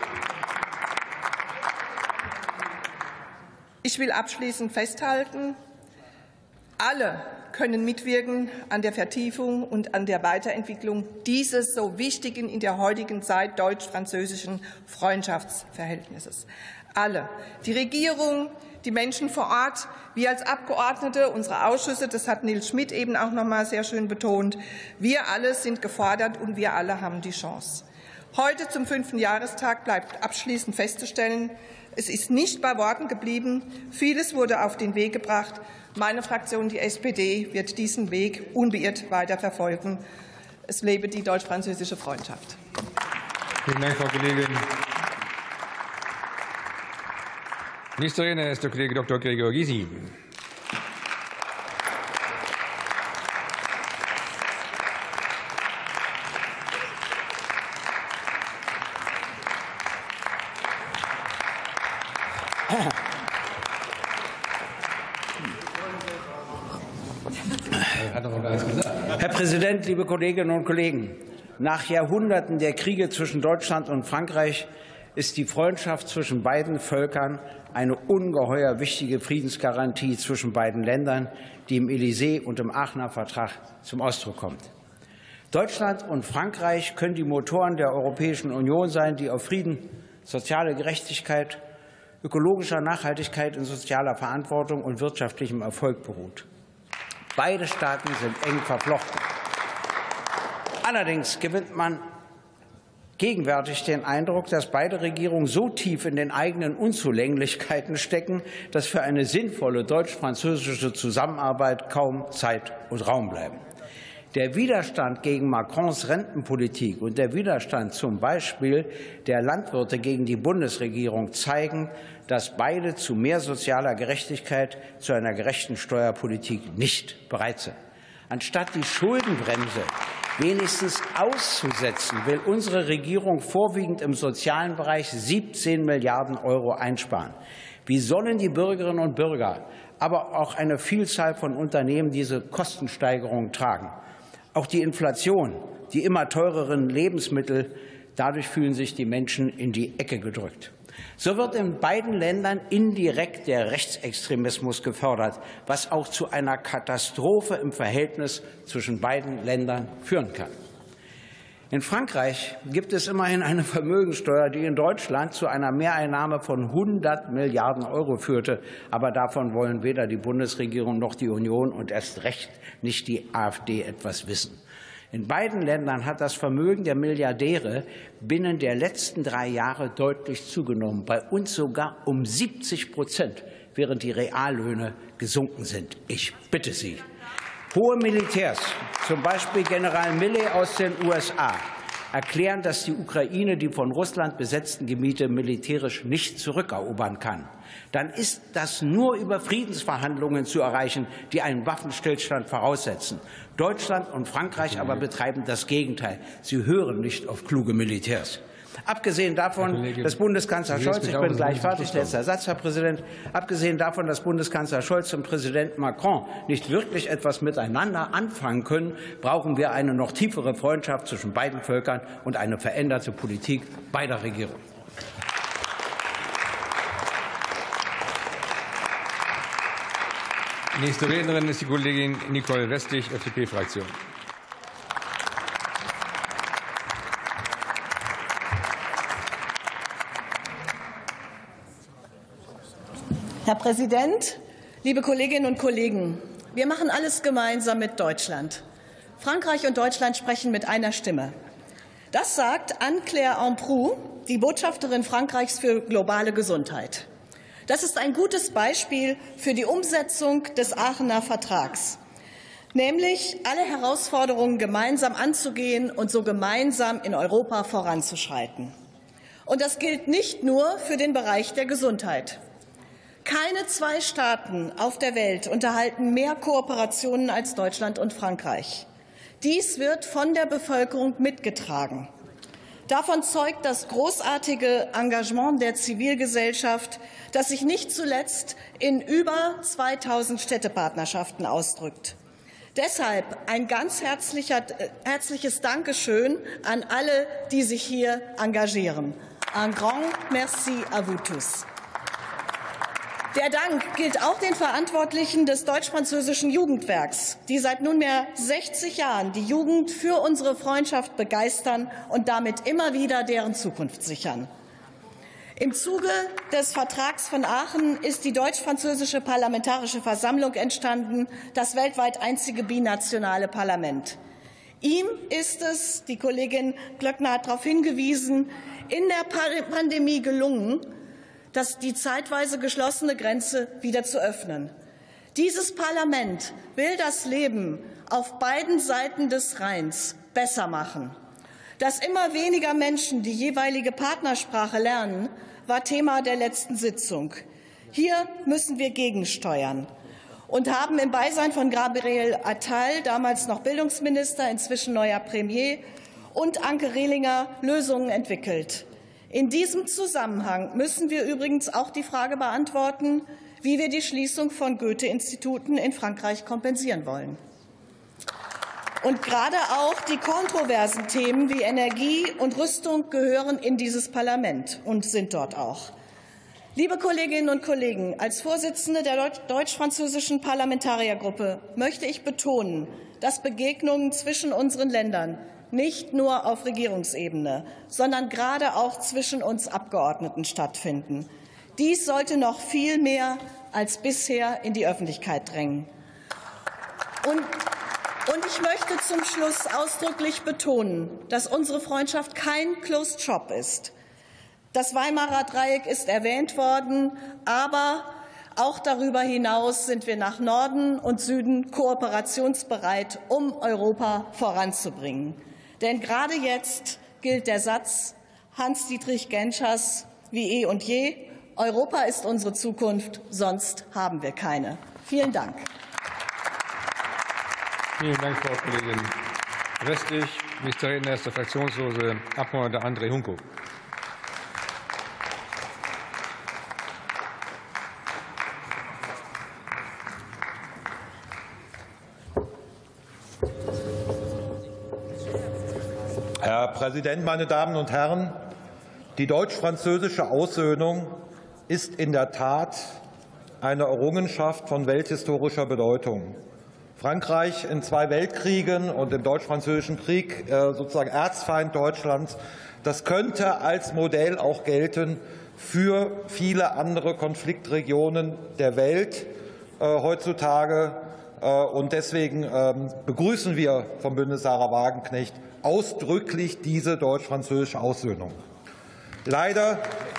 ich will abschließend festhalten, alle können mitwirken an der Vertiefung und an der Weiterentwicklung dieses so wichtigen, in der heutigen Zeit deutsch-französischen Freundschaftsverhältnisses. Alle. Die Regierung, die Menschen vor Ort, wir als Abgeordnete, unsere Ausschüsse, das hat Nils Schmidt eben auch noch mal sehr schön betont. Wir alle sind gefordert und wir alle haben die Chance. Heute zum fünften Jahrestag bleibt abschließend festzustellen, es ist nicht bei Worten geblieben. Vieles wurde auf den Weg gebracht. Meine Fraktion, die S P D, wird diesen Weg unbeirrt weiter verfolgen. Es lebe die deutsch-französische Freundschaft. Vielen Dank, Frau Kollegin. Nächster Redner ist der Kollege Doktor Gregor Gysi. Herr Präsident, liebe Kolleginnen und Kollegen! Nach Jahrhunderten der Kriege zwischen Deutschland und Frankreich ist die Freundschaft zwischen beiden Völkern eine ungeheuer wichtige Friedensgarantie zwischen beiden Ländern, die im Élysée und im Aachener Vertrag zum Ausdruck kommt. Deutschland und Frankreich können die Motoren der Europäischen Union sein, die auf Frieden, soziale Gerechtigkeit, ökologischer Nachhaltigkeit und sozialer Verantwortung und wirtschaftlichem Erfolg beruht. Beide Staaten sind eng verflochten. Allerdings gewinnt man gegenwärtig den Eindruck, dass beide Regierungen so tief in den eigenen Unzulänglichkeiten stecken, dass für eine sinnvolle deutsch-französische Zusammenarbeit kaum Zeit und Raum bleiben. Der Widerstand gegen Macrons Rentenpolitik und der Widerstand zum Beispiel der Landwirte gegen die Bundesregierung zeigen, dass beide zu mehr sozialer Gerechtigkeit, zu einer gerechten Steuerpolitik nicht bereit sind. Anstatt die Schuldenbremse wenigstens auszusetzen, will unsere Regierung vorwiegend im sozialen Bereich siebzehn Milliarden Euro einsparen. Wie sollen die Bürgerinnen und Bürger, aber auch eine Vielzahl von Unternehmen diese Kostensteigerungen tragen? Auch die Inflation, die immer teureren Lebensmittel, dadurch fühlen sich die Menschen in die Ecke gedrückt. So wird in beiden Ländern indirekt der Rechtsextremismus gefördert, was auch zu einer Katastrophe im Verhältnis zwischen beiden Ländern führen kann. In Frankreich gibt es immerhin eine Vermögensteuer, die in Deutschland zu einer Mehreinnahme von hundert Milliarden Euro führte. Aber davon wollen weder die Bundesregierung noch die Union und erst recht nicht die AfD etwas wissen. In beiden Ländern hat das Vermögen der Milliardäre binnen der letzten drei Jahre deutlich zugenommen, bei uns sogar um siebzig Prozent, während die Reallöhne gesunken sind. Ich bitte Sie. Hohe Militärs, zum Beispiel General Milley aus den U S A, erklären, dass die Ukraine die von Russland besetzten Gebiete militärisch nicht zurückerobern kann. Dann ist das nur über Friedensverhandlungen zu erreichen, die einen Waffenstillstand voraussetzen. Deutschland und Frankreich aber betreiben das Gegenteil. Sie hören nicht auf kluge Militärs. Abgesehen davon, dass Bundeskanzler Scholz, ich bin gleich fertig, letzter Satz, Herr Präsident, abgesehen davon, dass Bundeskanzler Scholz und Präsident Macron nicht wirklich etwas miteinander anfangen können, brauchen wir eine noch tiefere Freundschaft zwischen beiden Völkern und eine veränderte Politik beider Regierungen. Nächste Rednerin ist die Kollegin Nicole Westlich, F D P-Fraktion. Herr Präsident, liebe Kolleginnen und Kollegen! Wir machen alles gemeinsam mit Deutschland. Frankreich und Deutschland sprechen mit einer Stimme. Das sagt Anne-Claire Amprou, die Botschafterin Frankreichs für globale Gesundheit. Das ist ein gutes Beispiel für die Umsetzung des Aachener Vertrags, nämlich alle Herausforderungen gemeinsam anzugehen und so gemeinsam in Europa voranzuschreiten. Und das gilt nicht nur für den Bereich der Gesundheit. Keine zwei Staaten auf der Welt unterhalten mehr Kooperationen als Deutschland und Frankreich. Dies wird von der Bevölkerung mitgetragen. Davon zeugt das großartige Engagement der Zivilgesellschaft, das sich nicht zuletzt in über zweitausend Städtepartnerschaften ausdrückt. Deshalb ein ganz herzlicher, herzliches Dankeschön an alle, die sich hier engagieren. Un grand merci à vous tous. Der Dank gilt auch den Verantwortlichen des deutsch-französischen Jugendwerks, die seit nunmehr sechzig Jahren die Jugend für unsere Freundschaft begeistern und damit immer wieder deren Zukunft sichern. Im Zuge des Vertrags von Aachen ist die deutsch-französische Parlamentarische Versammlung entstanden, das weltweit einzige binationale Parlament. Ihm ist es, die Kollegin Glöckner hat darauf hingewiesen, in der Pandemie gelungen, dass die zeitweise geschlossene Grenze wieder zu öffnen. Dieses Parlament will das Leben auf beiden Seiten des Rheins besser machen. Dass immer weniger Menschen die jeweilige Partnersprache lernen, war Thema der letzten Sitzung. Hier müssen wir gegensteuern und haben im Beisein von Gabriel Attal, damals noch Bildungsminister, inzwischen neuer Premier, und Anke Rehlinger Lösungen entwickelt. In diesem Zusammenhang müssen wir übrigens auch die Frage beantworten, wie wir die Schließung von Goethe-Instituten in Frankreich kompensieren wollen. Und gerade auch die kontroversen Themen wie Energie und Rüstung gehören in dieses Parlament und sind dort auch. Liebe Kolleginnen und Kollegen, als Vorsitzende der deutsch-französischen Parlamentariergruppe möchte ich betonen, dass Begegnungen zwischen unseren Ländern nicht nur auf Regierungsebene, sondern gerade auch zwischen uns Abgeordneten stattfinden. Dies sollte noch viel mehr als bisher in die Öffentlichkeit drängen. Und Und ich möchte zum Schluss ausdrücklich betonen, dass unsere Freundschaft kein Closed Shop ist. Das Weimarer Dreieck ist erwähnt worden, aber auch darüber hinaus sind wir nach Norden und Süden kooperationsbereit, um Europa voranzubringen. Denn gerade jetzt gilt der Satz Hans-Dietrich Genschers wie eh und je, Europa ist unsere Zukunft, sonst haben wir keine. Vielen Dank. Vielen Dank, Frau Kollegin Westlich. Nächster Redner ist der fraktionslose Abgeordnete André Hunko. Herr Präsident, meine Damen und Herren! Die deutsch-französische Aussöhnung ist in der Tat eine Errungenschaft von welthistorischer Bedeutung. Frankreich in zwei Weltkriegen und im Deutsch-Französischen Krieg sozusagen Erzfeind Deutschlands. Das könnte als Modell auch gelten für viele andere Konfliktregionen der Welt äh, heutzutage. Äh, und deswegen äh, begrüßen wir vom Bündnis Sarah Wagenknecht ausdrücklich diese deutsch-französische Aussöhnung. Leider,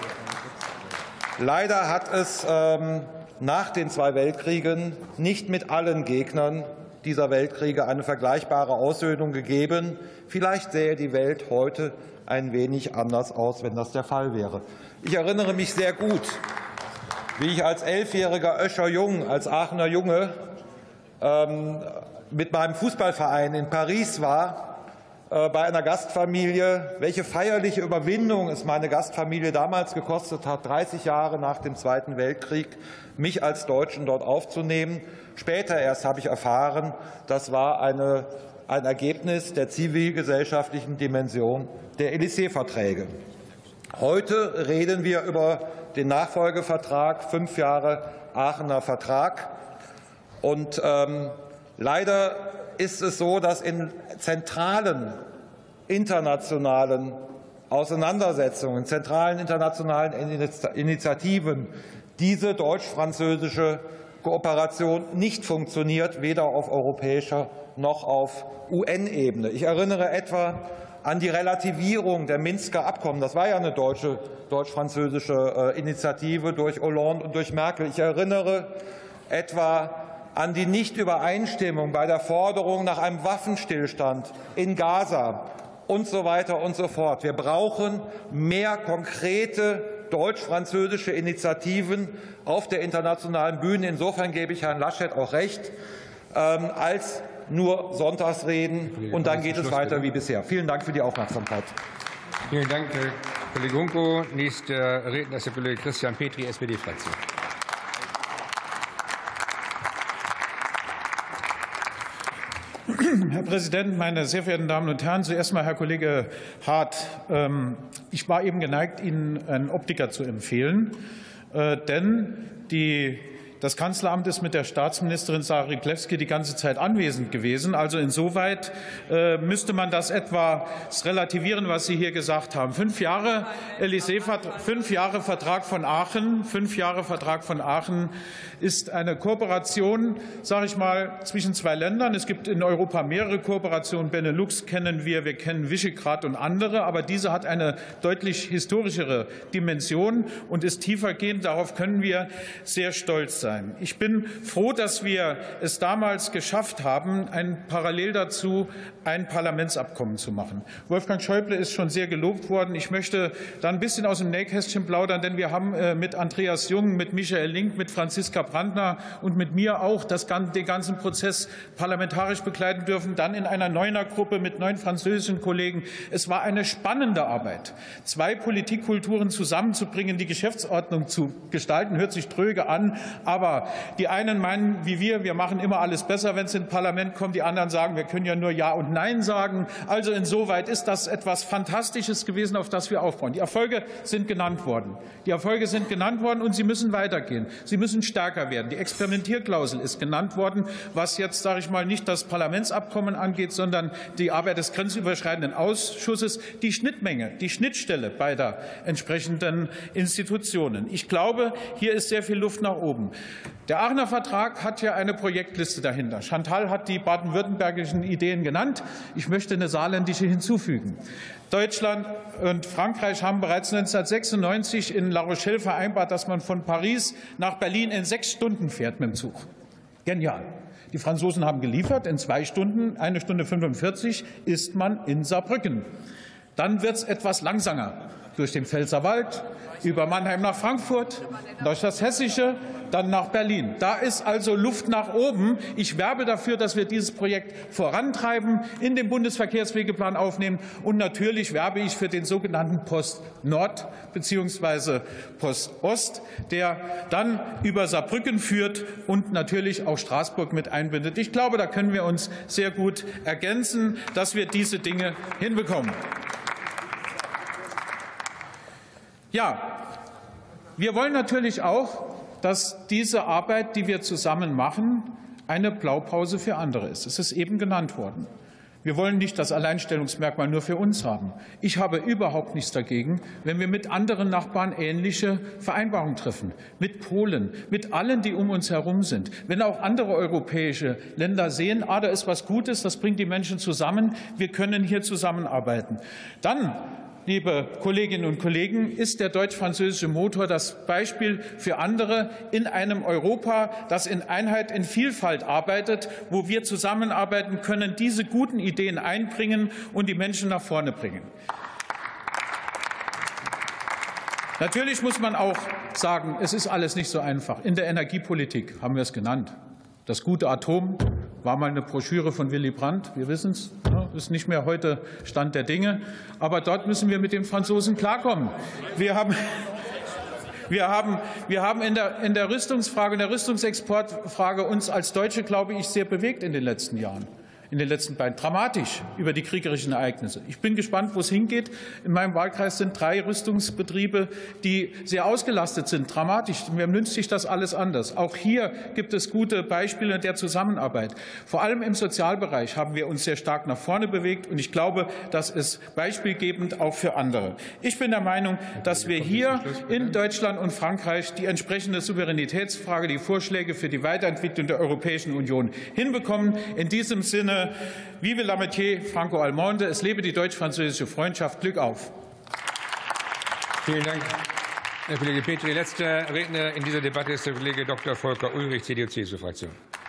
leider hat es ähm, nach den zwei Weltkriegen nicht mit allen Gegnern dieser Weltkriege eine vergleichbare Aussöhnung gegeben. Vielleicht sähe die Welt heute ein wenig anders aus, wenn das der Fall wäre. Ich erinnere mich sehr gut, wie ich als elfjähriger Öscher Jung, als Aachener Junge, ähm, mit meinem Fußballverein in Paris war, bei einer Gastfamilie, welche feierliche Überwindung es meine Gastfamilie damals gekostet hat, dreißig Jahre nach dem Zweiten Weltkrieg, mich als Deutschen dort aufzunehmen. Später erst habe ich erfahren, das war eine, ein Ergebnis der zivilgesellschaftlichen Dimension der Élysée-Verträge. Heute reden wir über den Nachfolgevertrag, fünf Jahre Aachener Vertrag. Und ähm, leider ist es so, dass in zentralen internationalen Auseinandersetzungen, zentralen internationalen Initiativen diese deutsch-französische Kooperation nicht funktioniert, weder auf europäischer noch auf U N-Ebene. Ich erinnere etwa an die Relativierung der Minsker Abkommen. Das war ja eine deutsche, deutsch-französische Initiative durch Hollande und durch Merkel. Ich erinnere etwa an die Nichtübereinstimmung bei der Forderung nach einem Waffenstillstand in Gaza und so weiter und so fort. Wir brauchen mehr konkrete deutsch-französische Initiativen auf der internationalen Bühne. Insofern gebe ich Herrn Laschet auch recht, ähm, als nur Sonntagsreden. Und dann geht es weiter wie bisher. Vielen Dank für die Aufmerksamkeit. Vielen Dank, Herr Kollege Hunko. Nächster Redner ist der Kollege Christian Petri, S P Präsident, meine sehr verehrten Damen und Herren! Zuerst einmal, Herr Kollege Hart, ich war eben geneigt, Ihnen einen Optiker zu empfehlen, denn die Das Kanzleramt ist mit der Staatsministerin Sarah Ryklewski die ganze Zeit anwesend gewesen. Also insoweit äh, müsste man das etwas relativieren, was Sie hier gesagt haben. Fünf Jahre, fünf Jahre Vertrag von Aachen, fünf Jahre Vertrag von Aachen ist eine Kooperation, sage ich mal, zwischen zwei Ländern. Es gibt in Europa mehrere Kooperationen. Benelux kennen wir, wir kennen Visegrad und andere. Aber diese hat eine deutlich historischere Dimension und ist tiefergehend. Darauf können wir sehr stolz sein. Ich bin froh, dass wir es damals geschafft haben, ein, parallel dazu ein Parlamentsabkommen zu machen. Wolfgang Schäuble ist schon sehr gelobt worden. Ich möchte da ein bisschen aus dem Nähkästchen plaudern, denn wir haben mit Andreas Jung, mit Michael Link, mit Franziska Brandner und mit mir auch das, den ganzen Prozess parlamentarisch begleiten dürfen, dann in einer Neuner-Gruppe mit neun französischen Kollegen. Es war eine spannende Arbeit, zwei Politikkulturen zusammenzubringen, die Geschäftsordnung zu gestalten, hört sich tröge an, aber die einen meinen, wie wir, wir machen immer alles besser, wenn es ins Parlament kommt. Die anderen sagen, wir können ja nur Ja und Nein sagen. Also insoweit ist das etwas Fantastisches gewesen, auf das wir aufbauen. Die Erfolge sind genannt worden. Die Erfolge sind genannt worden, und sie müssen weitergehen. Sie müssen stärker werden. Die Experimentierklausel ist genannt worden, was jetzt, sage ich mal, nicht das Parlamentsabkommen angeht, sondern die Arbeit des grenzüberschreitenden Ausschusses, die Schnittmenge, die Schnittstelle beider entsprechenden Institutionen. Ich glaube, hier ist sehr viel Luft nach oben. Der Aachener Vertrag hat ja eine Projektliste dahinter. Chantal hat die baden-württembergischen Ideen genannt. Ich möchte eine saarländische hinzufügen. Deutschland und Frankreich haben bereits neunzehnhundertsechsundneunzig in La Rochelle vereinbart, dass man von Paris nach Berlin in sechs Stunden fährt mit dem Zug. Genial. Die Franzosen haben geliefert. In zwei Stunden, eine Stunde fünfundvierzig, ist man in Saarbrücken. Dann wird es etwas langsamer. Durch den Pfälzerwald, über Mannheim nach Frankfurt, durch das Hessische, dann nach Berlin. Da ist also Luft nach oben. Ich werbe dafür, dass wir dieses Projekt vorantreiben, in den Bundesverkehrswegeplan aufnehmen. Und natürlich werbe ich für den sogenannten Post-Nord bzw. Post-Ost, der dann über Saarbrücken führt und natürlich auch Straßburg mit einbindet. Ich glaube, da können wir uns sehr gut ergänzen, dass wir diese Dinge hinbekommen. Ja, wir wollen natürlich auch, dass diese Arbeit, die wir zusammen machen, eine Blaupause für andere ist. Es ist eben genannt worden. Wir wollen nicht das Alleinstellungsmerkmal nur für uns haben. Ich habe überhaupt nichts dagegen, wenn wir mit anderen Nachbarn ähnliche Vereinbarungen treffen. Mit Polen, mit allen, die um uns herum sind. Wenn auch andere europäische Länder sehen, ah, da ist was Gutes, das bringt die Menschen zusammen, wir können hier zusammenarbeiten. Dann, liebe Kolleginnen und Kollegen, ist der deutsch-französische Motor das Beispiel für andere in einem Europa, das in Einheit, in Vielfalt arbeitet, wo wir zusammenarbeiten können, diese guten Ideen einbringen und die Menschen nach vorne bringen. Natürlich muss man auch sagen, es ist alles nicht so einfach. In der Energiepolitik haben wir es genannt. Das gute Atom war mal eine Broschüre von Willy Brandt. Wir wissen es, ist nicht mehr heute Stand der Dinge. Aber dort müssen wir mit den Franzosen klarkommen. Wir haben, wir haben, wir haben in der, in der Rüstungsfrage, in der Rüstungsexportfrage uns als Deutsche, glaube ich, sehr bewegt in den letzten Jahren. In den letzten beiden dramatisch über die kriegerischen Ereignisse. Ich bin gespannt, wo es hingeht. In meinem Wahlkreis sind drei Rüstungsbetriebe, die sehr ausgelastet sind. Dramatisch. Mir münzt sich das alles anders. Auch hier gibt es gute Beispiele der Zusammenarbeit. Vor allem im Sozialbereich haben wir uns sehr stark nach vorne bewegt. Und ich glaube, das ist beispielgebend auch für andere. Ich bin der Meinung, dass wir hier in Deutschland und Frankreich die entsprechende Souveränitätsfrage, die Vorschläge für die Weiterentwicklung der Europäischen Union hinbekommen. In diesem Sinne, vive l'amitié franco-allemande, es lebe die deutsch-französische Freundschaft. Glück auf. Vielen Dank, Herr Kollege Petri. Letzter Redner in dieser Debatte ist der Kollege Doktor Volker Ulrich, C D U C S U-Fraktion.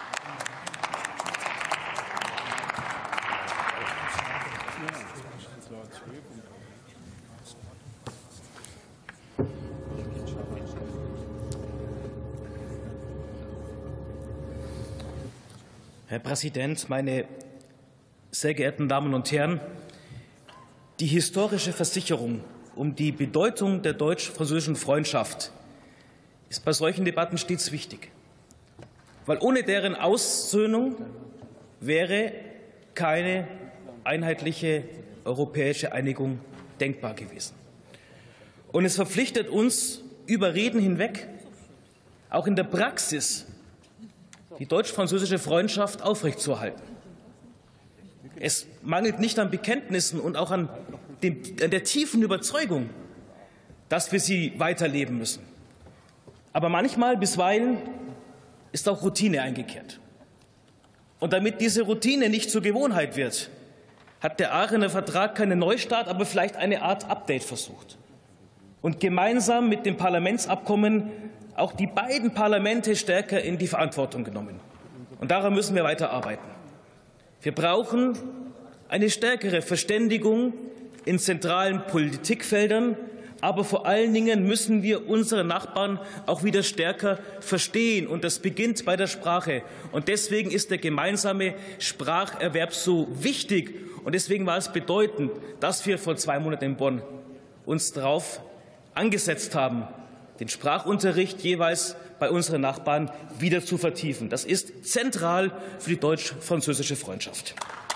Herr Präsident, meine sehr geehrten Damen und Herren! Die historische Versicherung um die Bedeutung der deutsch-französischen Freundschaft ist bei solchen Debatten stets wichtig, weil ohne deren Aussöhnung wäre keine einheitliche europäische Einigung denkbar gewesen. Und es verpflichtet uns, über Reden hinweg, auch in der Praxis die deutsch-französische Freundschaft aufrechtzuerhalten. Es mangelt nicht an Bekenntnissen und auch an, dem, an der tiefen Überzeugung, dass wir sie weiterleben müssen. Aber manchmal, bisweilen, ist auch Routine eingekehrt. Und damit diese Routine nicht zur Gewohnheit wird, hat der Aachener Vertrag keinen Neustart, aber vielleicht eine Art Update versucht. Und gemeinsam mit dem Parlamentsabkommen auch die beiden Parlamente stärker in die Verantwortung genommen. Und daran müssen wir weiterarbeiten. Wir brauchen eine stärkere Verständigung in zentralen Politikfeldern, aber vor allen Dingen müssen wir unsere Nachbarn auch wieder stärker verstehen. Und das beginnt bei der Sprache. Und deswegen ist der gemeinsame Spracherwerb so wichtig. Und deswegen war es bedeutend, dass wir vor zwei Monaten in Bonn uns darauf angesetzt haben, den Sprachunterricht jeweils bei unseren Nachbarn wieder zu vertiefen. Das ist zentral für die deutsch-französische Freundschaft.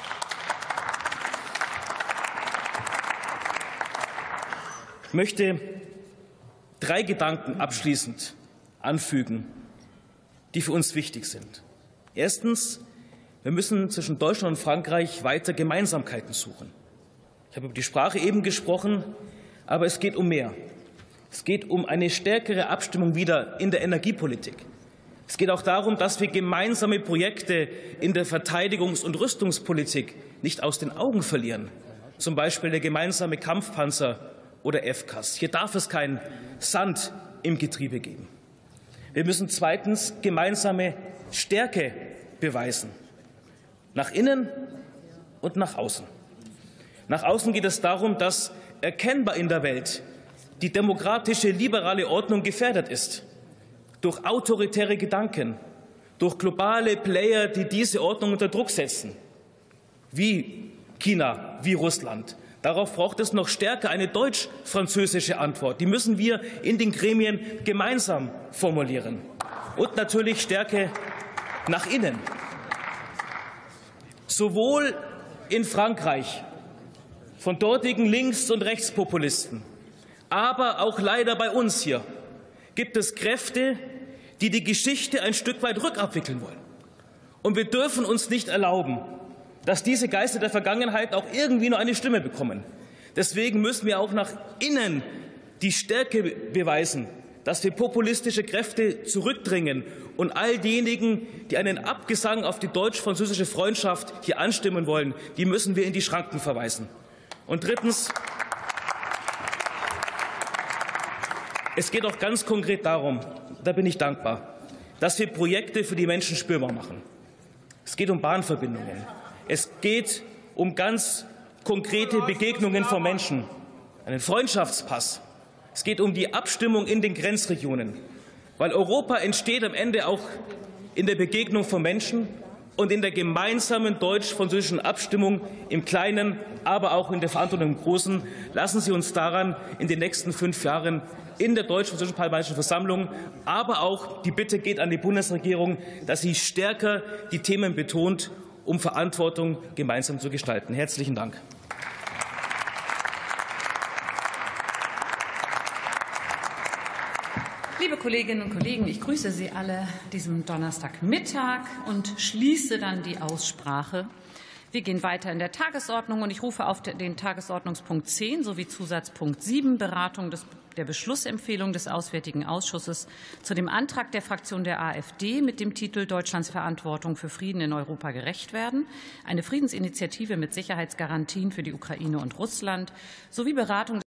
Ich möchte drei Gedanken abschließend anfügen, die für uns wichtig sind. Erstens, wir müssen zwischen Deutschland und Frankreich weiter Gemeinsamkeiten suchen. Ich habe über die Sprache eben gesprochen, aber es geht um mehr. Es geht um eine stärkere Abstimmung wieder in der Energiepolitik. Es geht auch darum, dass wir gemeinsame Projekte in der Verteidigungs- und Rüstungspolitik nicht aus den Augen verlieren. Zum Beispiel der gemeinsame Kampfpanzer oder F C A S. Hier darf es kein Sand im Getriebe geben. Wir müssen zweitens gemeinsame Stärke beweisen. Nach innen und nach außen. Nach außen geht es darum, dass erkennbar in der Welt die demokratische, liberale Ordnung gefährdet ist. Durch autoritäre Gedanken, durch globale Player, die diese Ordnung unter Druck setzen. Wie China, wie Russland. Darauf braucht es noch stärker eine deutsch-französische Antwort. Die müssen wir in den Gremien gemeinsam formulieren. Und natürlich Stärke nach innen. Sowohl in Frankreich von dortigen Links- und Rechtspopulisten, aber auch leider bei uns hier gibt es Kräfte, die die Geschichte ein Stück weit rückabwickeln wollen. Und wir dürfen uns nicht erlauben, dass diese Geister der Vergangenheit auch irgendwie nur eine Stimme bekommen. Deswegen müssen wir auch nach innen die Stärke beweisen, dass wir populistische Kräfte zurückdrängen und all diejenigen, die einen Abgesang auf die deutsch-französische Freundschaft hier anstimmen wollen, die müssen wir in die Schranken verweisen. Und drittens, es geht auch ganz konkret darum, da bin ich dankbar, dass wir Projekte für die Menschen spürbar machen. Es geht um Bahnverbindungen. Es geht um ganz konkrete Begegnungen von Menschen, einen Freundschaftspass. Es geht um die Abstimmung in den Grenzregionen, weil Europa entsteht am Ende auch in der Begegnung von Menschen und in der gemeinsamen deutsch-französischen Abstimmung im Kleinen, aber auch in der Verantwortung im Großen. Lassen Sie uns daran in den nächsten fünf Jahren in der deutsch-französischen Parlamentarischen Versammlung, aber auch die Bitte geht an die Bundesregierung, dass sie stärker die Themen betont, um Verantwortung gemeinsam zu gestalten. Herzlichen Dank. Liebe Kolleginnen und Kollegen, ich grüße Sie alle diesem Donnerstagmittag und schließe dann die Aussprache. Wir gehen weiter in der Tagesordnung und ich rufe auf den Tagesordnungspunkt zehn sowie Zusatzpunkt sieben, Beratung des, der Beschlussempfehlung des Auswärtigen Ausschusses zu dem Antrag der Fraktion der AfD mit dem Titel Deutschlands Verantwortung für Frieden in Europa gerecht werden, eine Friedensinitiative mit Sicherheitsgarantien für die Ukraine und Russland sowie Beratung